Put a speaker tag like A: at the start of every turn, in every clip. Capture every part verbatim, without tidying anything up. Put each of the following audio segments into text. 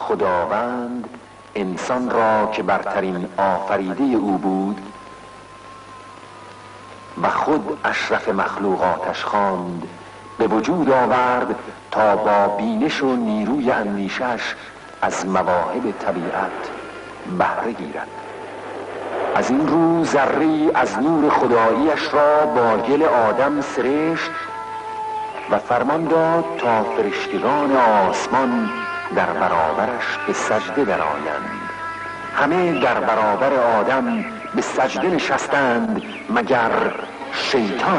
A: خداوند انسان را که برترین آفریده او بود و خود اشرف مخلوقاتش خواند به وجود آورد تا با بینش و نیروی اندیشش از مواهب طبیعت بهره گیرد. از این رو ذره‌ای از نور خداییش را با گل آدم سرشت و فرمان داد تا فرشتگان آسمان در برابرش به سجده درآیند. همه در برابر آدم به سجده نشستند مگر شیطان.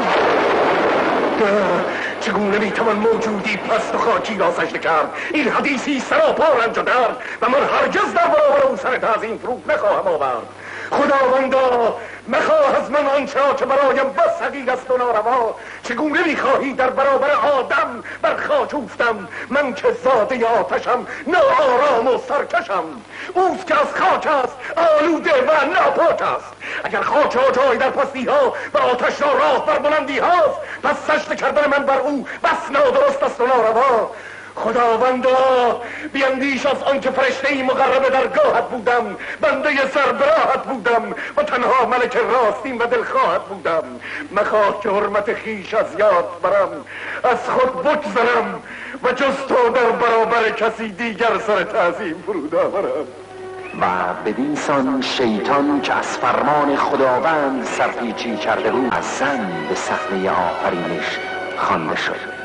B: چگونه میتوان موجودی پست و خاکی را سجده کرد؟ این حدیثی سراپا رنج و درد و من هرگز در برابر او سر تعظیم فرود نخواهم آورد. خداوندا مخواه از من آنچه که برایم بس حقیر است و ناروا. چگونه میخواهی در برابر آدم بر خاک اوفتم، من که زاده آتشم، ناآرام و سرکشم. اوست که از خاک است، آلوده و ناپاک است. اگر خاک ها جای در پستی ها و آتش را راه بر بلندی هاست، پس سجده کردن من بر او بس نادرست است و ناروا. خداوندا بیندیش از آنکه فرشته‌ای مقرب درگاهت بودم، بنده سربراهت بودم و تنها ملک راستین و دلخواهت بودم. مخواه که حرمت خیش از یاد برم، از خود بگذرم و جز تو در برابر کسی دیگر سر تعظیم فرود آورم.
A: و بدین سان شیطان که از فرمان خداوند سرپیچی کرده بود از زن به صحنه آفرینش خوانده شد.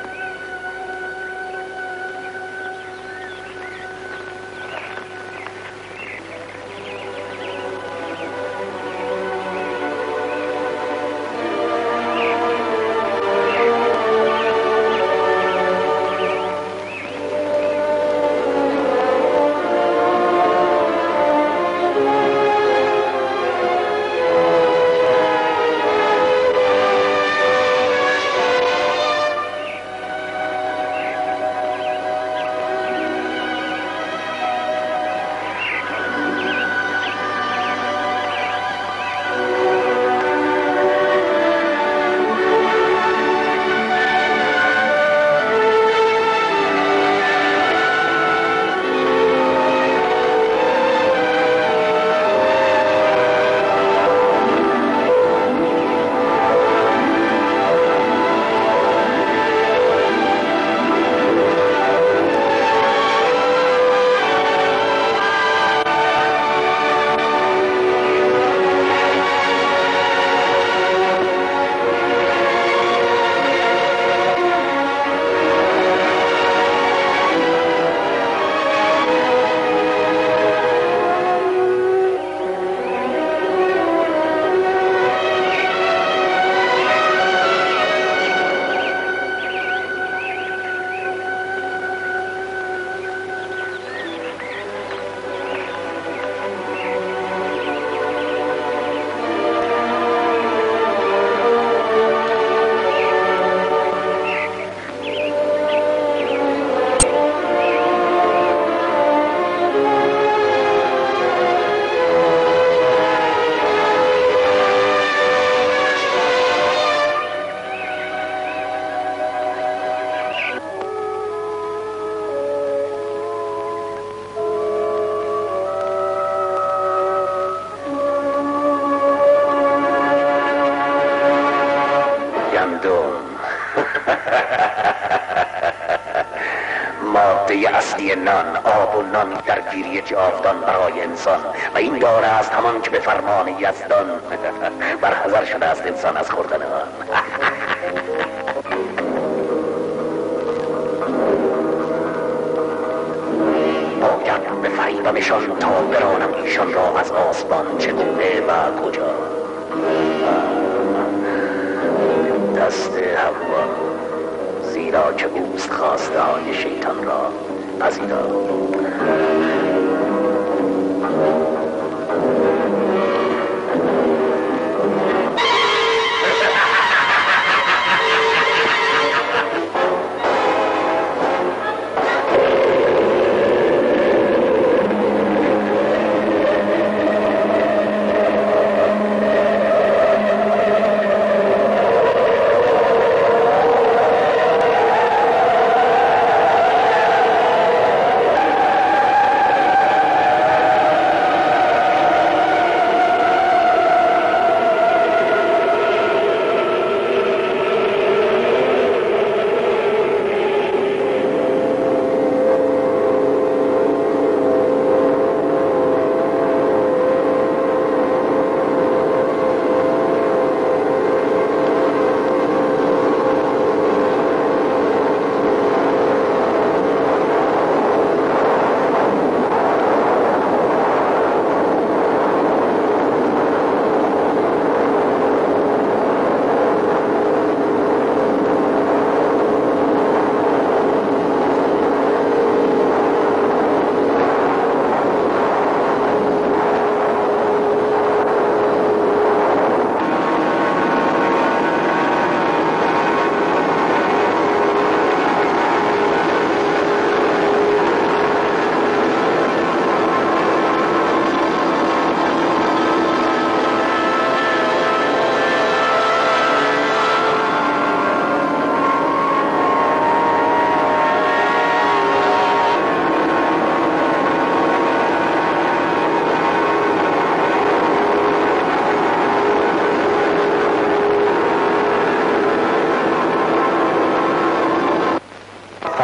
C: ماده اصلی نان، آب و نان در گیری جاودان برای انسان و این داره است همان که به فرمان یزدان برحذر شده است انسان از خوردن آن. باید به فریبمشان تا برانم ایشان را از آسمان چگونه و کجا. دست حوا، زیرا که اوست خواسته های شیطان را پذیرا.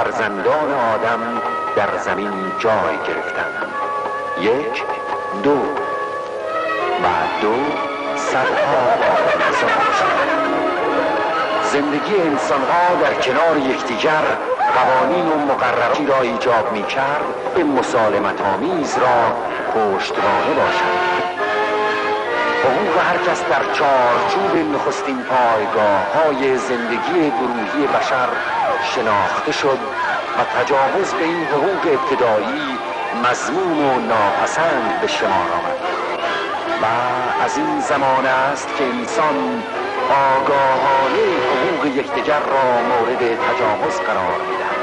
A: فرزندان آدم در زمین جای گرفتند. یک، دو، بعد دو، صدها بار هزار شد. زندگی انسانها در کنار یکدیگر قوانین و مقرراتی را ایجاب می کرد به مسالمت آمیز را پشتوانه باشد. حقوق هر کس در چارچوب نخستین پایگاه های زندگی گروهی بشر شناخته شد و تجاوز به این حقوق ابتدایی مذموم و ناپسند به شمار آمد. و از این زمان است که انسان آگاهانه حقوق یکدیگر را مورد تجاوز قرار می‌دهد.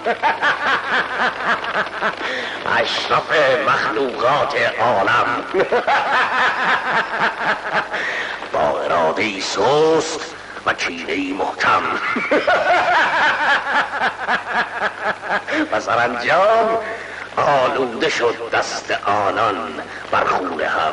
C: اشرف مخلوقات عالم با اراده سست و کینه محکم و سرانجام آلوده شد دست آنان بر خون هم.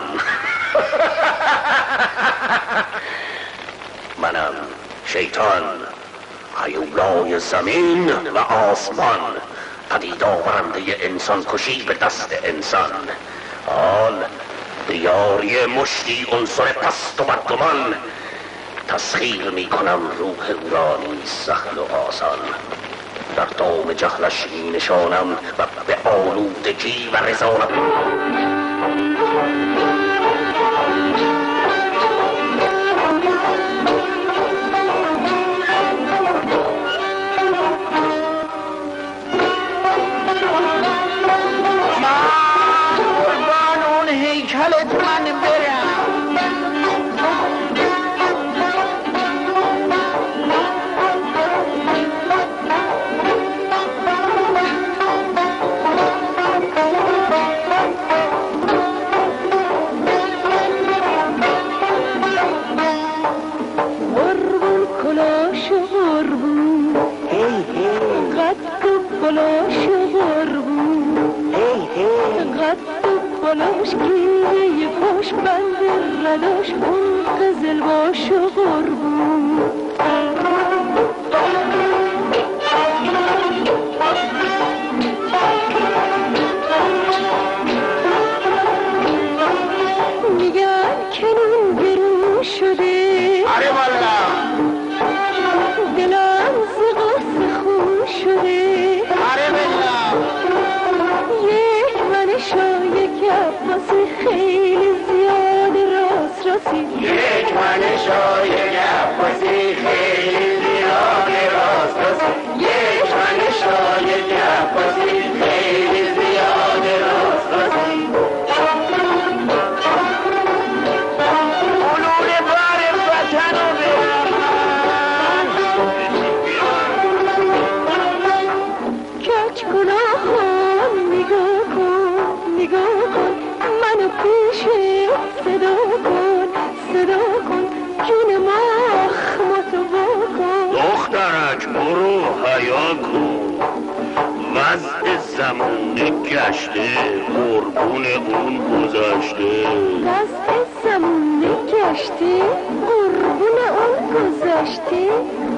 C: منم شیطان، هیولای زمین و آسمان، پدید آورنده انسان کشی به دست انسان. حال به یاری مشتی عنصر پست و بدگمان تسخیر می کنم روح او را نیز سهل و آسان. در دام جهلش می نشانم و به آلودگی و رضایت
D: بالاش گیره پاش بند رداش اون قزل باش و قربون میگن کنون گرون شده
C: آره والا
D: دلم زغاس خون شده
C: آره والا
D: یک من شایک عباسی خیلی زیاد راست راستی
C: یک من شایک عباسی خیلی زیاد راست راستی یک من شایک عباسی خیلی زیاد راست راستی علول بار وطن و برمان
D: کچ گناهان نگاه کن نگاه کن منو پیش صدا کن صدا کن جون مخمتو بکن
C: دخترک برو حیا کن وضع زمونه گشته قربون اون گذشته
D: وضع زمونه گشتی قربون اون گذشتی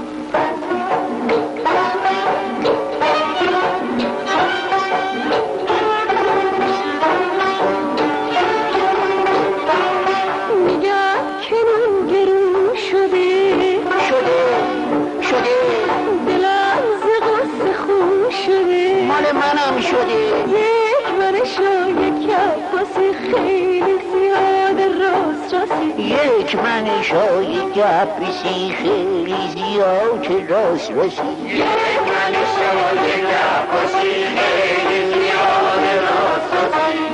D: میگن کنون گرون شده
C: شده شده
D: دلم زغاس خون شده
C: مال منم شده
D: یک منشا یک عباسی خیلی زیاد راست راستی
C: یک من شای عباسی خیلی زیاد راست راستی یک من شای عباسی خیلی زیاد راست راستی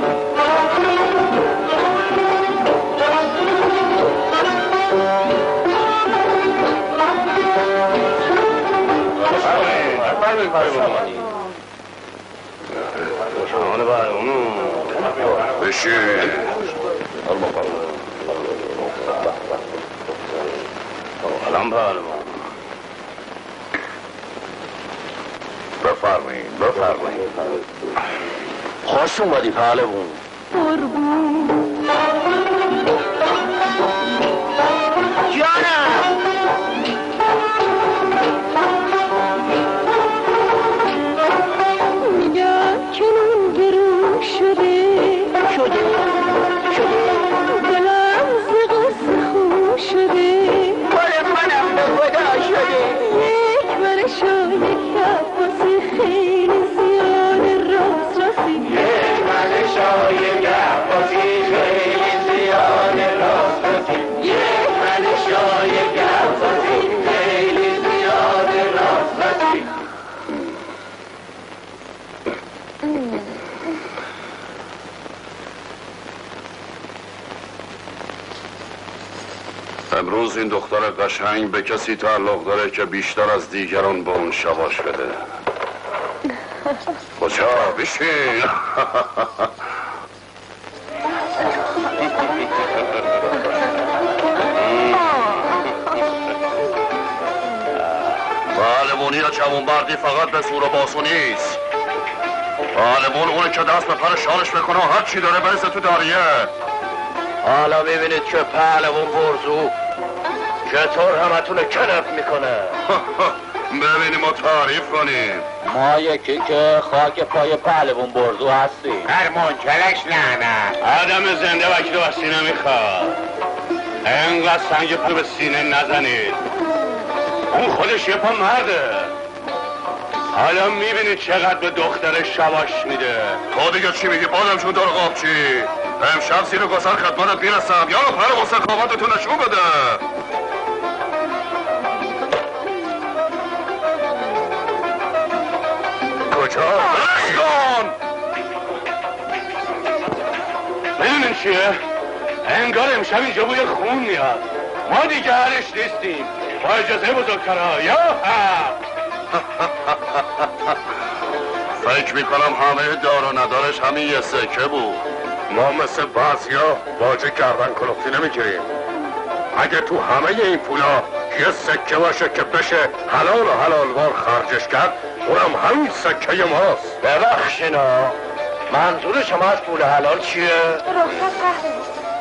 C: بشین الان پهلوان بفرمایید بفرمایید خوش اومدی پهلوان
D: قربون
C: جانم
D: میگن کنون گرون شده
C: شده شده
D: دلم زغاس خون شده
C: مال منم به خدا شده
D: یک منشا یک عباسی خیلی زیاد راست راستی
C: یک من شای عباسی خیلی زیاد راست راستی یک من شای عباسی خیلی زیاد راست راستی
E: امروز این دختر قشنگ به کسی تعلق داره که بیشتر از دیگران به اون شباش بده.
C: کجا بشین. پهلوانی یا جوانمردی فقط به زور و بازو نیست. پهلوان اونه که دست به پر شانش بکنه هر چی داره بریزه تو داریه. حالا میبینید که پهلوان برزو چطور همتون کنف میکنه. ببینیم و تعریف کنیم.
E: ما یکی که خاک پای پهلوان برزو هستیم.
F: هر منکلش لعنت.
C: آدم زنده وکیل و سینه میخواد. اینقدر سنگ پول به سینه نزنید. اون خودش یه پا مرده. حالا میبینید چقدر به دخترش شواش میده. تو دیگه چی میگی بادم چون دار قابچی؟ امشب زیر گسر خدمانت میرسم. یا رو پر مستقامتتون نشون بده. کجا؟ برشتون! میدونین چیه؟ انگار امشب اینجا بوی خون میاد. ما دیگه هرش نیستیم. با اجازه بزرگترها. یا هم! فکر میکنم همه دار و ندارش همین یه سکه بود. ما مثل بعضیا باجه گردن کلفتی نمیگیریم. اگه تو همه این پولا یه سکه باشه که بشه حلال و حلالوار خرجش کرد، اونم همین سکه ماست.
E: ببخشینا، منظور شما از پول حلال چیه؟
G: رخصت قهره.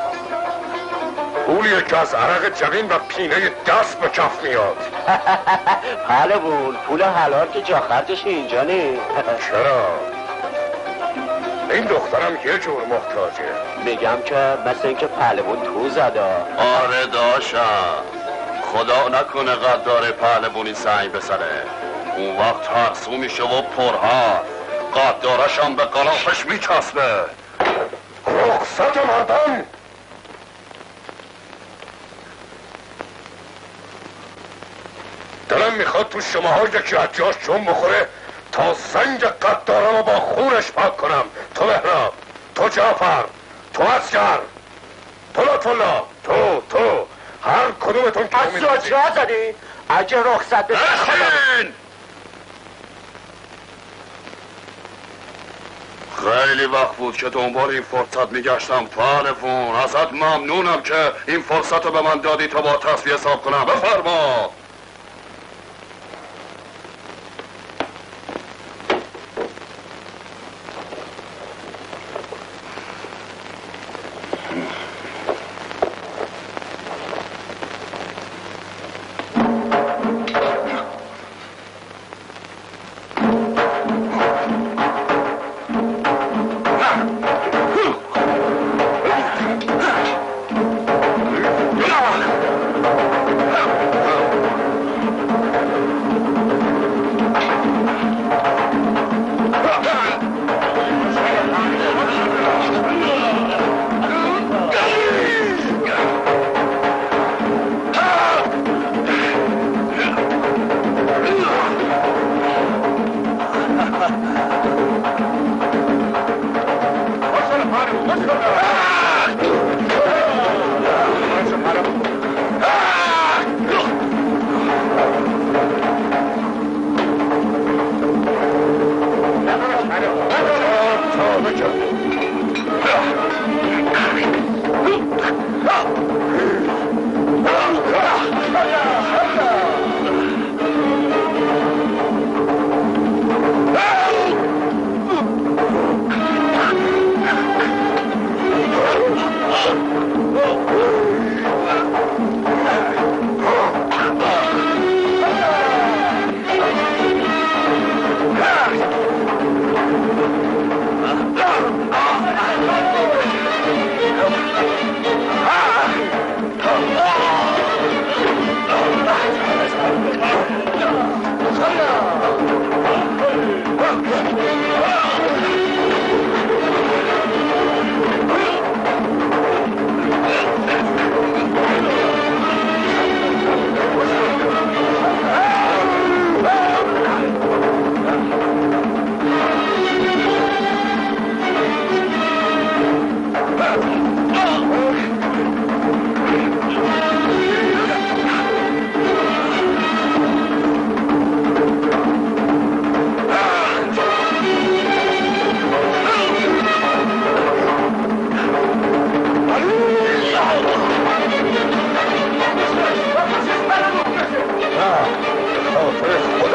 C: پولیه که از عرق جوین و پینه دست به کف میاد.
E: پهلوان، پول حلال که جا خرجش اینجا نیست.
C: چرا؟ این دخترم یه جور محتاجه.
E: میگم که مثل اینکه پهلوان تو زده.
C: آره داشتم. خدا نکنه قدار پهلوانی سنگ بزنه. اون وقت ترسو میشه و پرها. قدارش هم به قلافش میچسبه. رخصت مردم. دلم میخواد تو شماها یکی از جاش جون بخوره تا سنگ قدارم رو با خونش پاک کنم. تو مهراب، تو جعفر، تو اسکر، تو لطفالله، تو تو هر کدومتون که
E: از سوچه ها زدی؟ اگه رخصت بشه
C: بشین! خیلی وقت بود که دنبال این فرصت میگشتم. پهلوان، ازت ممنونم که این فرصت رو به من دادی تا با تصفیه حساب کنم. بفرما.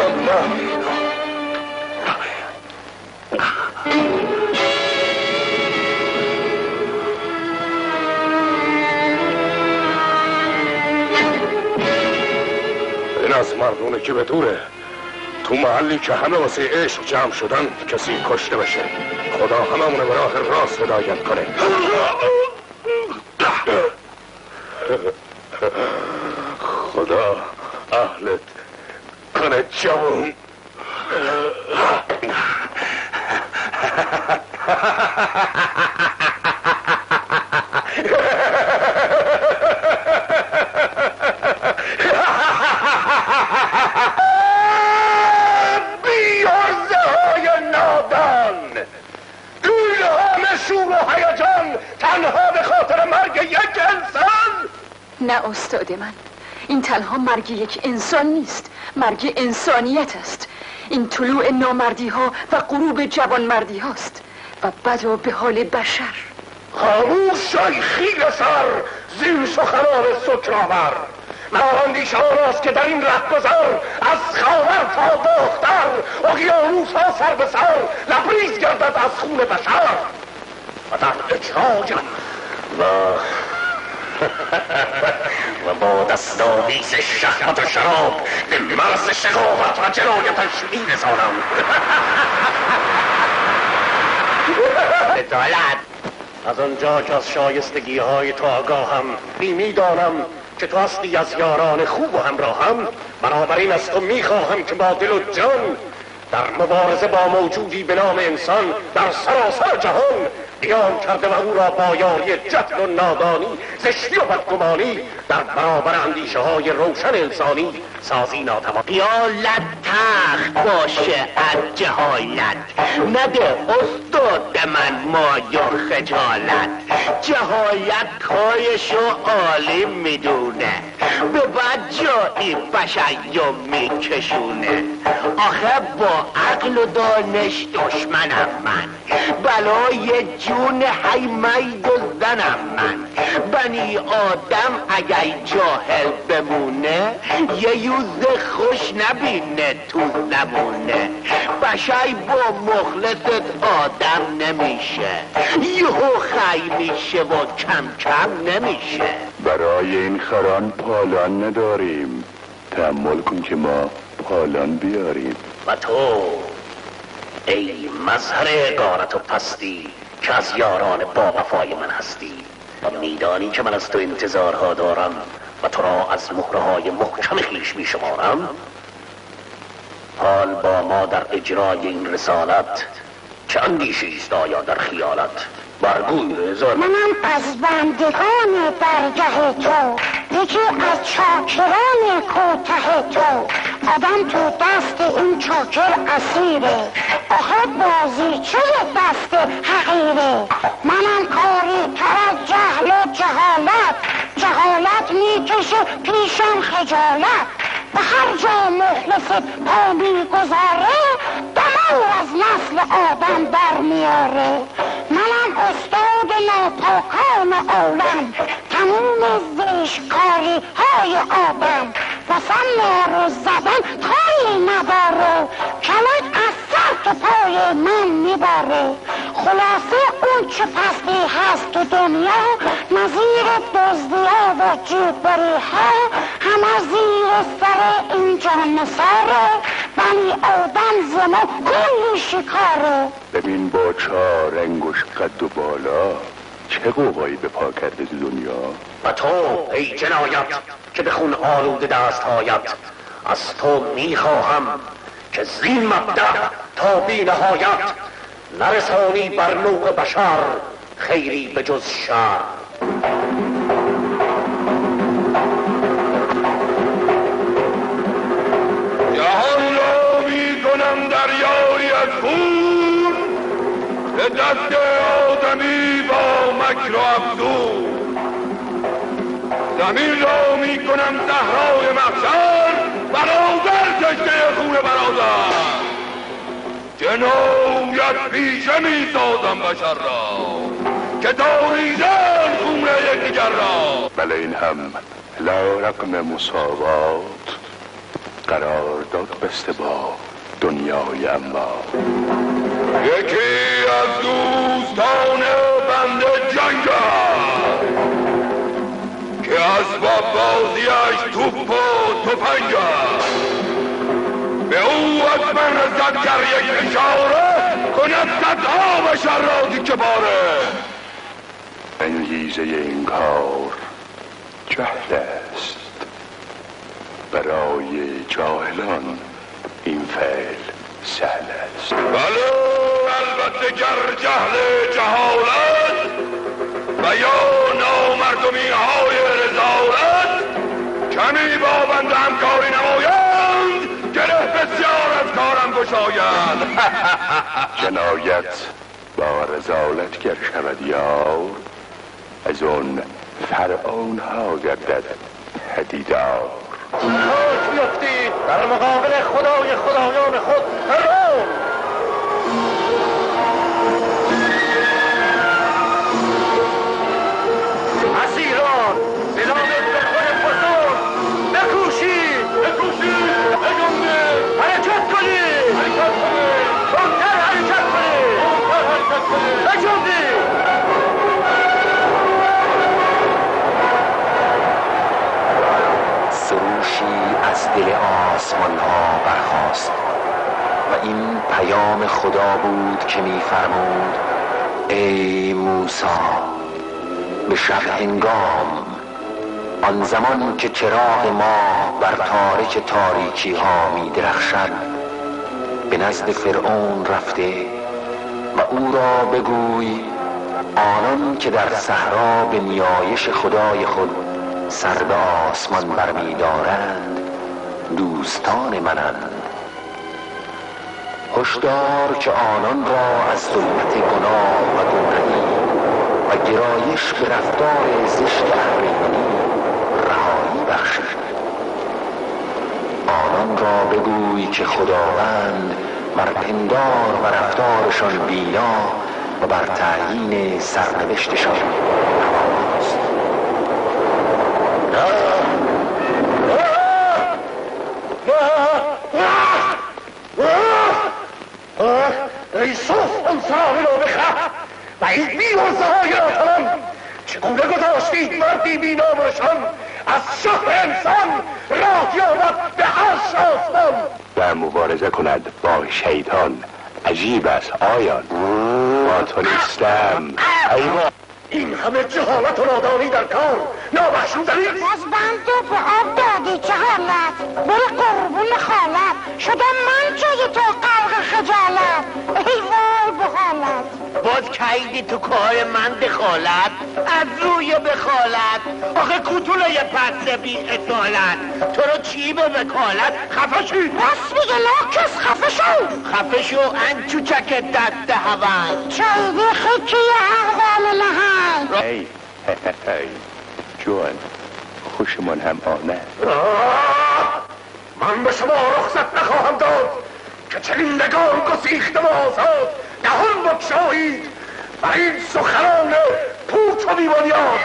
B: این از مردونه که به دوره تو محلی که همه واسه عشق جمع شدن کسی کشته بشه. خدا هممونه به راه راست هدایت کنه. خدا اهلت کنه جوون.
C: تنها به خاطر مرگ یک انسان؟
G: نه استاد من، این تنها مرگ یک انسان نیست، مرگ انسانیت است. این طلوع نامردی ها و غروب جوانمردی هاست و بدا به حال بشر.
C: خاموش شای خیل سر زیر سخنان سکرآور. مرا اندیشه آنست که در این رهگذر از خاور تا باختر اقیانوس ها سر به سر لبریز گردد از خون بشر و در اجرای و و با دستاویز شهوت و شراب به مرز شقاوت و جنایتش میرسانم.
E: عدالت
C: از آنجا که از شایستگی های تو آگاهم میدانم که تو اصلی از یاران خوب و همراهم، بنابراین از تو میخواهم که با دل و جان در مبارزه با موجودی به نام انسان در سراسر جهان قیام کرده و او را با یاری جهل و نادانی، زشتی و بدگمانی در برابر اندیشه های روشن انسانی سازی ناتوان.
E: خیالت تخت باشه از جهالت، نده استاد من مایار خجالت. جهالت کارشو عالی میدونه، به بد جایی بشیم میکشونه. آخه با عقل و دانش دشمنم من، بلای جون حیمی دزدنم من. بنی آدم اگر جاهل بمونه یه یوز خوش نبینه تو زمونه. بشای با مخلصت آدم نمیشه، یهو خی میشه و کم کم نمیشه.
H: برای این خران پالان نداریم، تحمل کن که ما پالان بیاریم.
C: و تو ای مظهر غارت و پستی که از یاران با وفای من هستی و میدانی که من از تو انتظارها دارم و تو را از مهرهای محکم خویش می شمارم. حال با ما در اجرای این رسالت چه اندیشی است آیا در خیالت؟ برگوی رضا.
I: منم از بندگان درگه تو، یکی از چاکران کوته تو. آدم تو دست این چاکر اسیره، آخه بازی چه دست حقیره. منم کاری تر از جهل و جهالت، جهالت میکشه پیشم خجالت. به هر جا مخلصت پا میگذاره، دمار از نسل آدم در میاره. منم استاد ناپاکان عالم، تموم زشتکاری های آدم. واسم نارو زدن کاری نداره، کلک از سر تو پای من میبره. خلاصه اون چه پستی هست تو دنیا، نظیر دزدیا و جبری ها، همه زیر سر این جان ساره. بنی آدم زما کلی شکاره.
H: ببین با چهار انگوش قد و بالا چه قوقایی به پا کرده دنیا.
C: و تو ای جنایت که به خون آلوده دست هایت، از تو میخواهم که زین مبدأ تا بی نهایت نرسانی بر نوع بشر خیری به جز شر.
B: جهان را میکنم دریایی از خون، به دست آدمی با مکر و افزون. زمین را میکنم صحرای محشر، برادر کشته خون برادر. جنایت پیشه میسازم بشر را، که تاریدن خون یکدیگر را.
H: بله این هم لا رقم مساوات قرارداد بسته با دنیای اما.
B: یکی از دوستان بنده جنگ که اسباب بازیش توپ و تفنگ به او از من رسد گر یک اشاره کند صدها بشر را که باره.
H: انگیزه این کار جهل است، برای جاهلان این فعل سهل است.
B: بله البته گر جهل جهالت و یا نامردمی های رضالت کمی با بنده همکاری نمایند گره بسیار از کارم گشاید.
H: جنایت با رضالت گر شود یار، از اون فرعون ها گردد پدیدار.
C: خاک بیفتید در مقابل خدای خدایان خود فرعون. اسیران به نام بخور بزرگ بکوشید بکوشید بجنبید حرکت کنید حرکت کنید زودتر حرکت کنید زودتر حرکت کنید بجنبید.
A: سروشی از دل آسمان ها برخاست و این پیام خدا بود که می‌فرمود ای موسی به شب هنگام آن زمان که چراغ ماه بر تارک تاریکی ها می درخشد به نزد فرعون رفته و او را بگوی آنان که در صحرا به نیایش خدای خود سر به آسمان برمی دارند دوستان منند. هشدار که آنان را از ظلمت گناه و گمراهی و گرایش به رفتار زشت اهریمنی رهایی بخشید. آنان را بگوی که خداوند بر پندار و رفتارشان بینا و بر تعیین سرنوشتشان نواست.
B: ای صف انصاری را بخواه و این بیوزه های آتمان چگونه گذاشتید مردی بینامشان از شهر انسان راه یابد به عرش آسمان
H: و مبارزه کند با شیطان. عجیب است آیان، با تو نیستم. ایوان
B: این همه جهالت و نادانی در کار نابخشودنی است.
I: از بنده به آب دادی چه حالت، برو قربون خالت شدم من جای تو قلق خجالت. ای وای به حالت
E: باز کهیدی تو کار من دخالت از روی بخالت. آخه کوتوله یه پس بی اصالت تو رو چی به وکالت خفه شو.
I: راست میگه ناکس خفه شو
E: خفه شو انچوچک دست هون
I: چایدی خیکی احوال لحن.
H: ای هی جوان خوشمان هم آمد.
B: من به شما رخصت نخواهم داد که چنین نگار گسیخته و آزاد دهان بگشایید و این سخنان پوچ و بی‌بنیاد.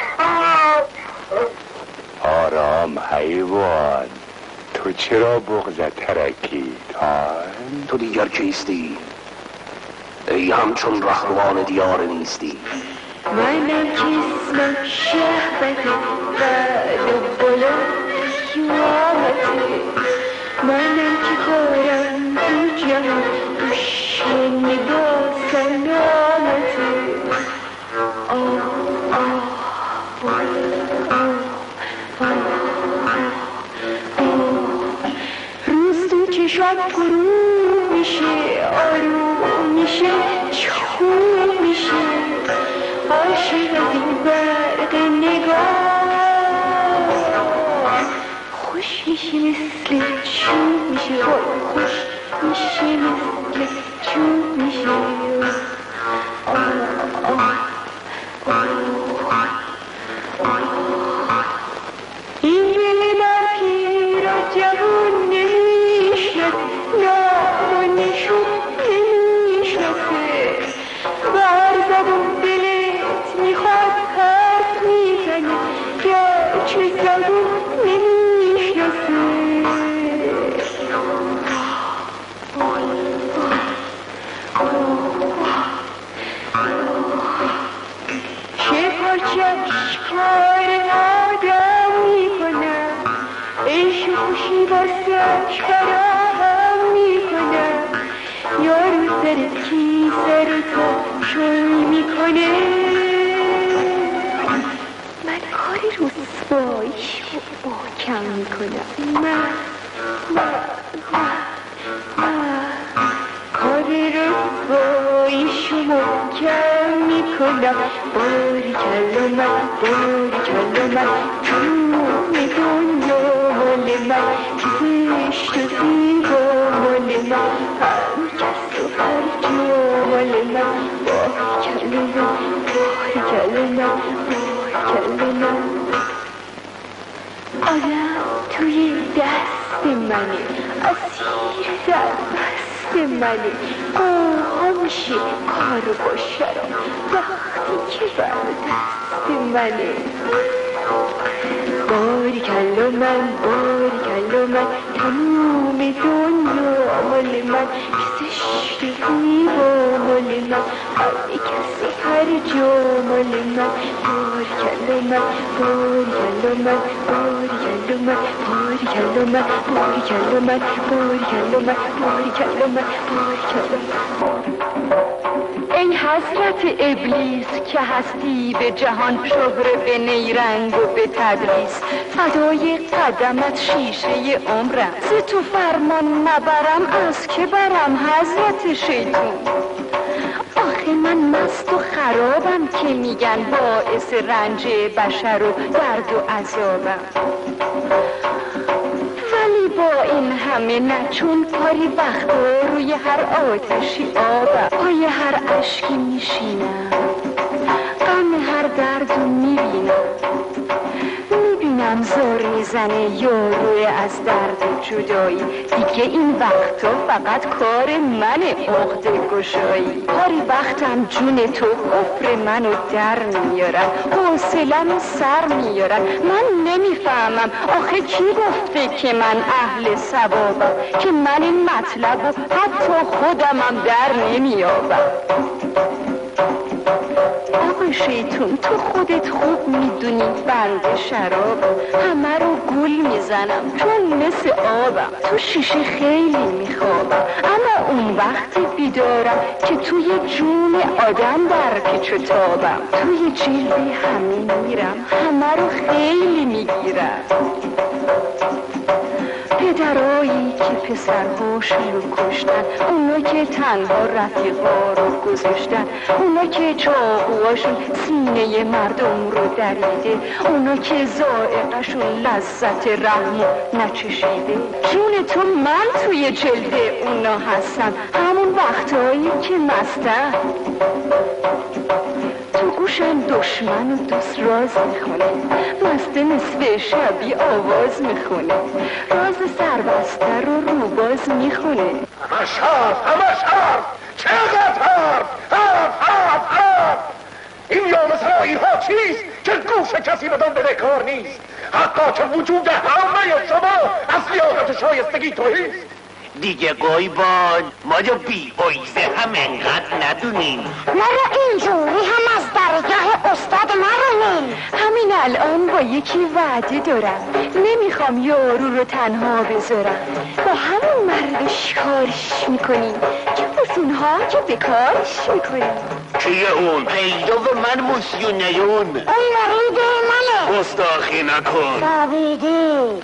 H: آرام حیوان، تو چرا بغضت ترکید؟
C: تو دیگر کیستی؟ ای همچون رهروان دیار نیستی.
D: منم که اسمم شهبته بعد و بالا قیامته. منم که کارم تو جهان روشنی با سلامته. آه آه آه آه آه. روز تو چشم فرو میشه آروم میشه چون میشه عاشق از این برق نگاه خوش میشه مثل چون میشه خوش میشه مثل چون میشه. آه آه آه آه. این دل من پیر و جوان نمیشناسه نام و نشون نمیشناسه و هر زبون دلت میخواد حرف میزنه یا چه زبون نمیشناسه. میکنه. من کاری رسواییش با کم میکنم. من من من کاری رسواییشو محکم میکنم. باری کلا من باری کلا من توی دنیا مال من زشت و زیبا مال من هر کس و هر جا مال من باری کلا من باری کلا من باری کلا من. آدم توی دست منه، اسیر در بست منه. آها میشه کار با شرم وقتی که بر دست منه. باری کلا من باری کلا من تموم دنیا مال من زشت زیبا مال من هر کسی هر جا مال من. باری کلا من باری کلا من باری کلا من باری کلا من باری کلا من باری کلا من باری کلا من باری کلا من. ای حضرت ابلیس که هستی به جهان شهره به نیرنگ و به تدریس، فدای قدمت شیشه عمرم، ز تو فرمان نبرم از که برم حضرت شیطون. آخه من مست و خرابم که میگن باعث رنج بشر و درد و عذابم. ولی با این همه نه، چون پاری وقتا روی هر آتشی آبم، پای هر اشکی میشینم، غم هر دردو میبینم. میبینم زار میزنه یاروی از درد جدایی، دیگه این وقتا فقط کار منه عقده گشایی. پاری وقتم جون تو کفر منو در میارن، حوصله‌مو سر میارن. من نمیفهمم آخه کی گفته که من اهل ثوابم، که من این مطلبو حتی خودمم در نمیابم. آقا شیطون تو خودت خوب میدونی بنده شرابم، همه رو گول میزنم چون مثل آبم. تو شیشه خیلی میخوابم، اما اون وقتی بیدارم که توی جون آدم در پیچ و تابم. توی جلوه همه میرم، همه رو خیلی میگیرم. پدرایی که پسرهاشون رو کشتن، اونا که تنها رفیقا رو گذاشتن، اونا که چاقوهاشون سینه مردم رو دریده، اونا که ذائقه‌شون لذت رحم نچشیده. جون تو من توی جلد اونا هستم، همون وقتایی که مستم. تو گوشم دشمن و دوست راز میخونه، مست نصف شبی آواز میخونه، راز سربسته رو روباز میخونه.
B: همش حرف همش حرف، چقدر حرف حرف حرف حرف. این یام سرایی ها چیست که گوش کسی بدان بده کار نیست؟ حقا که وجود همه شما از لیاقت و شایستگی توهیست.
E: دیگه گوی باد ما جو بی اویزه هم انقدر ندونیم.
I: مرا اینجوری هم از درگاه استاد نرونیم.
G: همین الان با یکی وعده دارم، نمیخوام یارو رو تنها بذارم. با همون مردش کارش میکنیم که فسونها که بکارش میکنیم.
E: کیه اون؟ پیدا به من موسیونیون.
I: اون مرید منه.
E: گستاخی نکن.
I: سویدی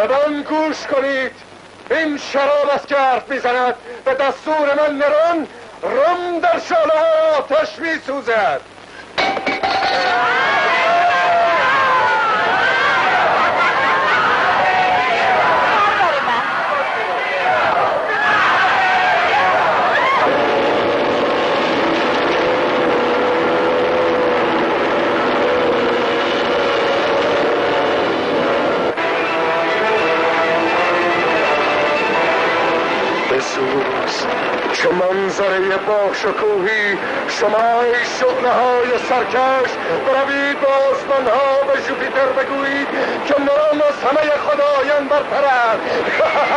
B: زبان گوش کنید. این شراب است که حرف میزند. به دستور من نرون رم در شعله ها آتش میسوزد. بسوز چو منظره با شکوهی، شما ای شغله های سرکش، بروید با آسمان ها به جوپیتر بگویید که نرون از همه خدایان برتر است.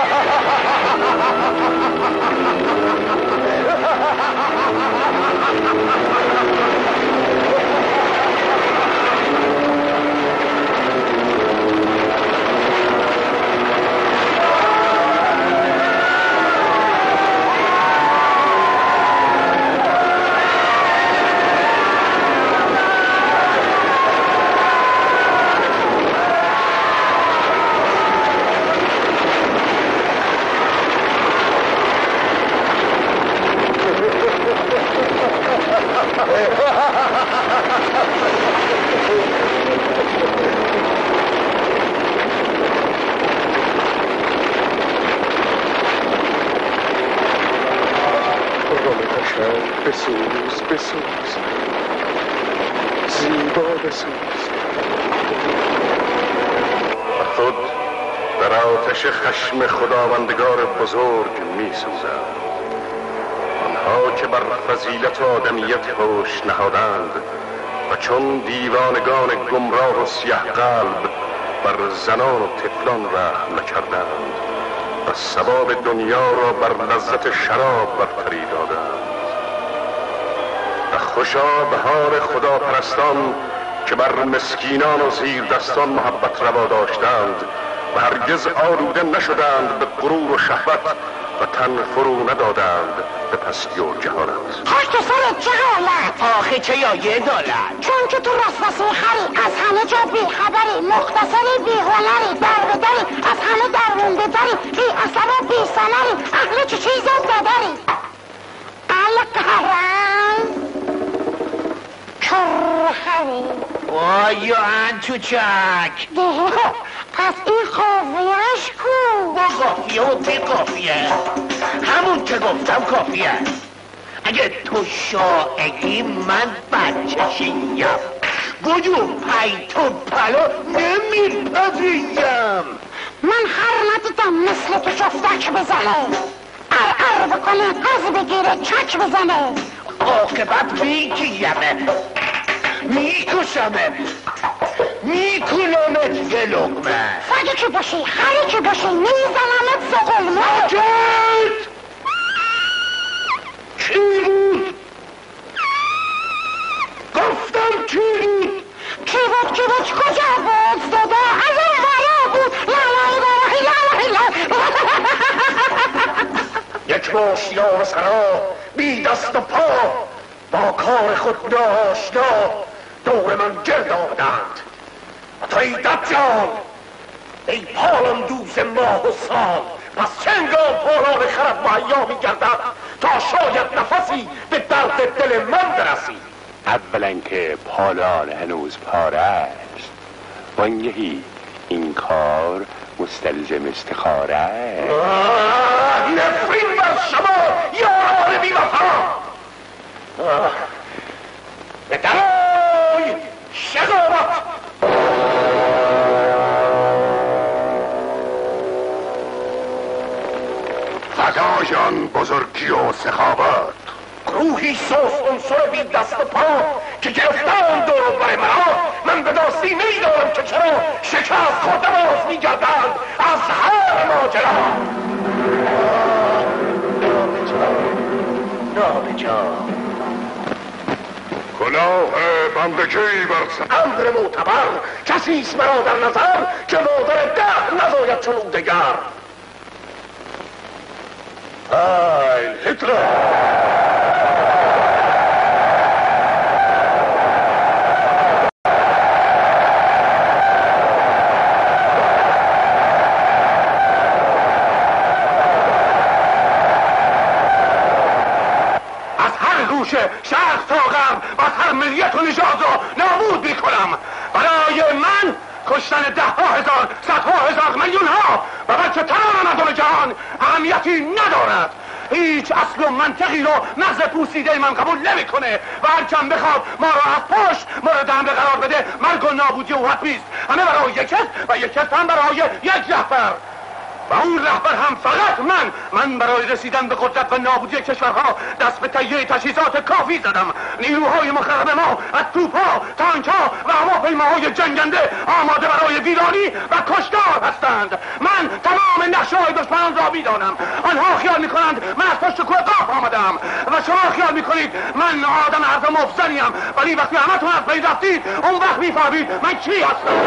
B: بسوز بسوز زیبا بسوز. خود در آتش خشم خداوندگار بزرگ می سوزند. آنها که بر فضیلت و آدمیت هوش نهادند و چون دیوانگان گمراه و سیه قلب بر زنان و طفلان رحم نکردند و ثواب دنیا را بر لذت شراب برتری دادند. خوشا بهار خدا پرستان که بر مسکینان و زیر دستان محبت روا داشتند و هرگز آلوده نشدند به غرور و شهوت و تن فرو ندادند به پستی و جهالت.
I: پشت سر جهالت
E: آخه چه یا یه دولت؟
I: چون که تو رسوسه خری، از همه جا بیخبری، مختصری بیهنری، دربدری، از همه درمون بدری، بی اثر و بی ثمری، اهل چه چیز و ددری. القرن کرخری
E: وای انتو چک
I: ده. پس این قافیهش کو؟
E: با قافیه و بی قافیه همون که گفتم کافیه. اگه تو شاعری من بچشیم گجون پیتو پلا نمیپذیم.
I: من هر ندیدم مثل تو جفتک بزنه، ار ار بکنه قز بگیره چک بزنه.
E: عاقبت میگیمه میکشمه میکنمت یه لقمه.
I: سگی که باشی خری که باشی میزنمت زقلمه.
E: ماجد چی بود؟ گفتم چی بود؟
I: کی بود کی بود کجا بود دادا؟ از اون ورا بود. لالای برای لالای لالای.
B: یک ماشیان سرا بی دست و پا با کار خود ناشنا دور من گرد آمدند. و تا ای دجال ای پالان دوز ماه و سال، پس چنگام پالان خرد مهیا می گردد تا شاید نفسی به درد دل من برسی.
H: اولا که پالان هنوز پاره است، وانگهی این کار مستلزم استخاره است.
B: نفرین بر شما یاران بی وفا. به درای شقاوت.
C: فدایان بزرگی و سخاوت.
B: گروهی سوس عنصر بی دست و پا که گرفتان دور بر مرا، من به داستی میدارم که چرا شکست خورده باز میگردند از هر ماجرا.
E: نابجا
C: کلاه بندگی بر سر.
B: امر معتبر کسیست مرا در نظر که مادر ده نزاید چون او دگر. هایل هیتلر. گوشه شرق تا غرب و هر ملیت و نژاد رو نابود میکنم. برای من کشتن ده ها هزار صدها هزار میلیون ها و بلکه تمام مردم جهان اهمیتی ندارد. هیچ اصل و منطقی رو مغز پوسیده من قبول نمیکنه و هرچند بخواد ما رو از پشت مورد حمله قرار بده، مرگ و نابودی و حتمی است، همه برای یک کس و یک کس هم برای یک رهبر و اون رهبر هم فقط من. من برای رسیدن به قدرت و نابودی کشورها دست به تهیه تجهیزات کافی زدم. نیروهای مخرب ما از توپها، تانکها و هواپیماهای جنگنده آماده برای ویرانی و کشتار هستند. من تمام نقشه‌های دشمنان را میدانم. آنها خیال میکنند من از پشت کوه قاف آمدم و شما خیال میکنید من آدم عرض مفزنیم، ولی وقتی همتون از بین رفتید اون وقت میفهمید من کی هستم.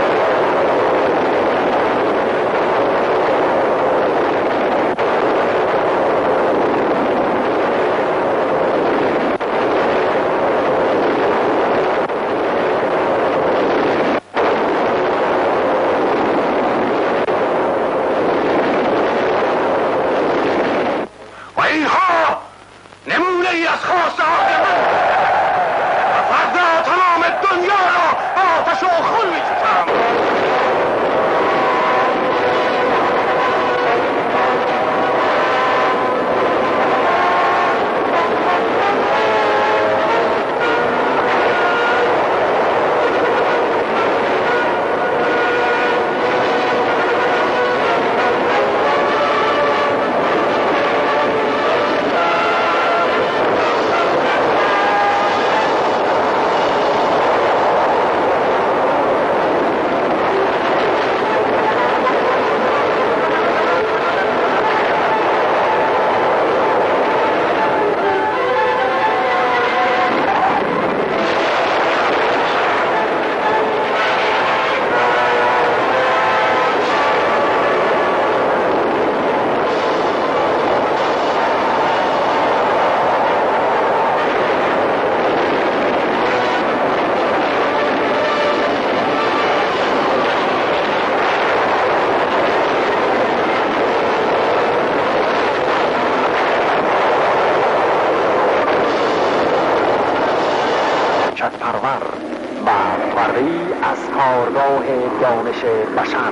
B: دانش بشر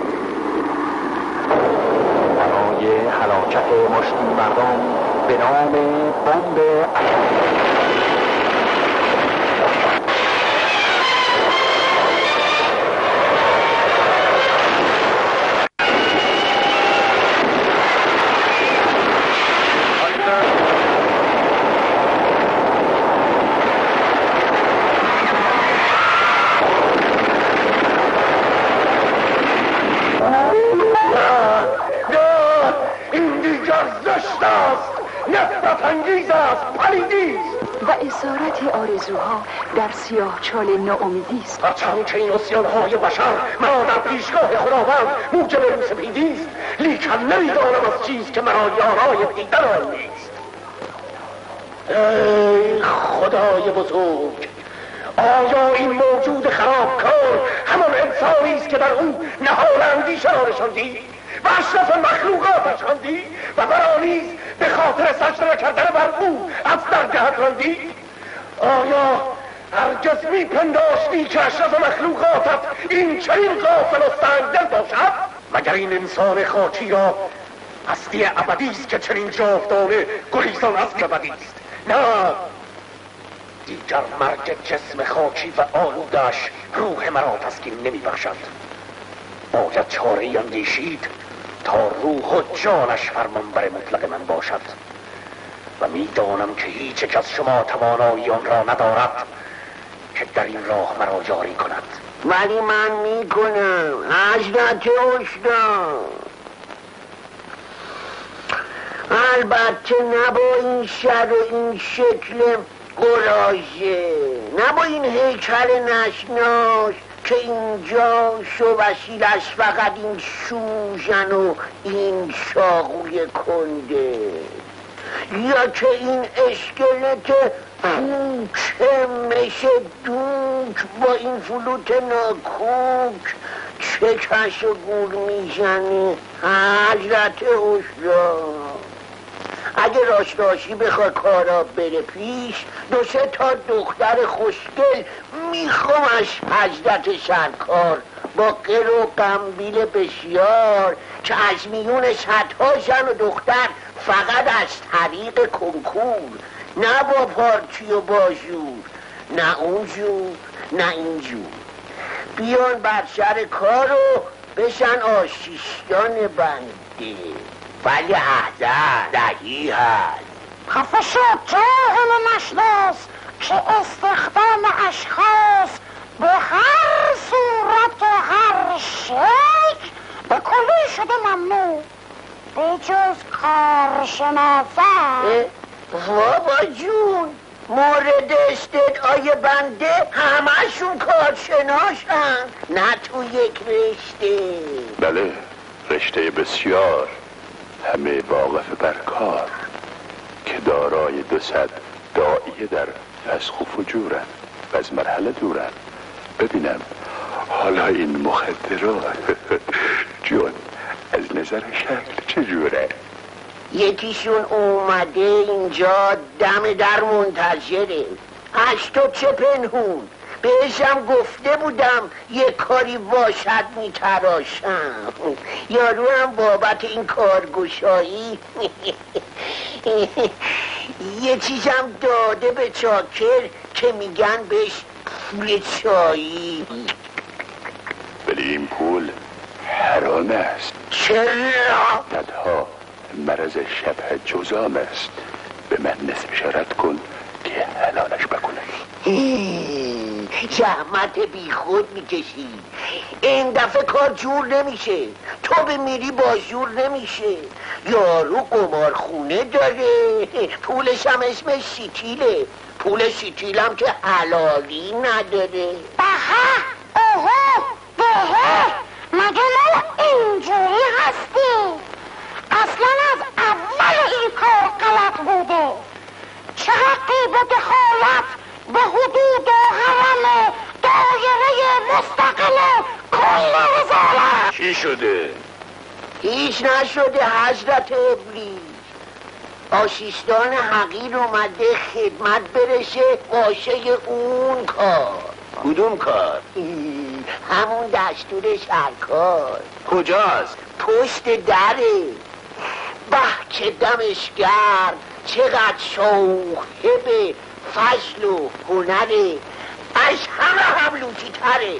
B: برای هلاکت مشتی مردم به نام بمب اتمی.
G: و اسارت آرزوها در سیاهچال ناامیدی است.
B: هرچند که این عصیان‌های بشر مرا در پیشگاه خداوند موجب روسپیدی است، لیکن نمیدانم از چیز که مرا یارای دیدن آن نیست. ای خدای بزرگ، آیا این موجود خرابکار همان انسانی است که در او نهال اندیشه را نشاندی و اشرف مخلوقاتش خواندی و برآمیز به خاطر سجده کردن بر او از درگهت راندی؟ آیا هرگز میپنداشتی که اشرف مخلوقاتت این چنین غافل و سنگدل باشد؟ مگر این انسان خاکی را هستی ابدی است که چنین جاودانه گریزان از ابدی است؟ نه، دیگر مرگ جسم خاکی و آلودش روح مرا تسکین نمیبخشد. باید چاره‌ای اندیشید تا روح و جانش فرمانبر مطلق من باشد و میدانم که هیچ یک از شما توانایی آن را ندارد که در این راه مرا جاری کند.
E: ولی من میکنم حضرت استاد. البته نه با این شر و این شکل قراشه، نه با این هیکل نشناس که اینجاش و وسیلش فقط این سوژن و این چاقوی کنده، یا که این اسکلت پوچه مثل دوک با این فلوت ناکوک چه کش و گور میزنه. حضرت استاد، اگه راست راستی بخواد کارا بره پیش، دو سه تا دختر خوشگل میخوامش حضرت سرکار با قر و قنبیل بسیار که از میون صدها زن و دختر فقط از طریق کنکور، نه با پارچی و بازور، نه اونجور نه اینجور، بیان بر سر کار و بشن آشیشتان بنده. ولی احضر دهی هست.
I: خفه شد جاهل نشناس که استخدام اشخاص به هر صورت و هر شکل به کلی شده ممنوع به جز کارشناسان.
E: بابا جون، مورد استدعای بنده همه‌شون کارشناسن، نه تو یک رشته.
H: بله، رشته بسیار، همه واقف بر کار که دارای دو صد داعیه در فسخ و فجورن و از مرحله دورن. ببینم حالا این مخدرات جون از نظر شکل چجوره؟
E: یکیشون اومده اینجا دم در منتظره. از تو چه پنهون؟ بهشم گفته بودم یه کاری باشد میتراشم. یارو هم بابت این کارگشایی یه چیزم داده به چاکر که میگن بهش پول چایی.
H: ولی این پول حرام است.
E: چرا؟
H: تنها مرض شبه جزام است. به من نصف اشارت کن که حلالش بکنه.
E: زحمت بی خود میکشی، این دفعه کار جور نمیشه، تو بمیری بازجور نمیشه. یارو قمارخونه داره، پولش هم اسمش سیتیله، پول سیتیلم که حلالی نداره.
I: بها اوه بهه مگه ما اینجوری هستی؟ اصلا از اول این کار غلط بوده. چه حقی به دخالت به حدود و حرم دایره مستقل کل وزارت؟
H: چی شده؟
E: هیچ نشده حضرت ابلیس. آشیستان حقیر اومده خدمت برشه باشه اون کار.
C: کدوم کار؟
E: همون دستور سرکار.
C: کجاست؟
E: پشت دره. به چه دمش گرم، چقدر شوخه فضل و هنره، از همه هم لوتی تره.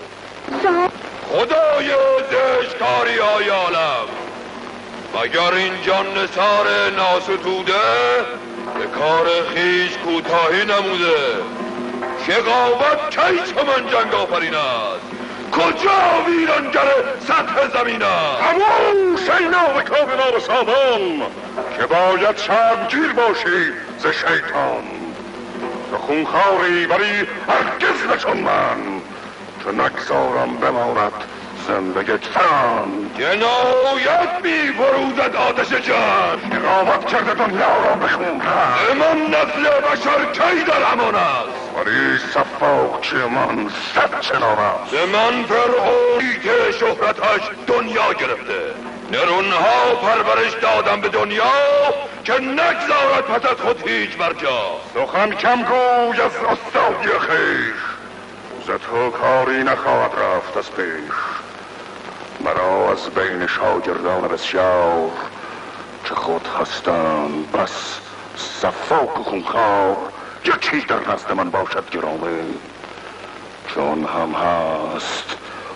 J: خدای دشکاری های عالم، مگر این جان نثار ناستوده به کار خیش کوتاهی نموده؟ شقاوت کی چمن جنگ آفرین است؟ کجا ویرانگر سطح زمین است؟
B: خاموش ای نابکار نابسامان که باید شرمگیر باشی ز شیطان. تو خونخواری ولی هرگز نچون من، که نگذارم بماند زندگی فرند.
J: جنایت می فروزد آتش جان،
B: اقامت کرده دنیا را بخون
J: امان نسل بشر کی در امان است؟
B: ولی صفاقچی من صد چنان است.
J: من فرعونی که شهرتش دنیا گرفته، نرونها پرورش دادم به دنیا که نگذارد پس از خود هیچ برجا.
B: سخن کم گوی از استادی خیش، ز تو کاری نخواهد رفت از پیش. مرا از بین شاگردان بسیار که خود هستند بس صفاق و خونخوار، یکی در نزد من باشد گرامی، چون هم هست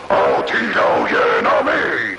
B: آتیلای نامی.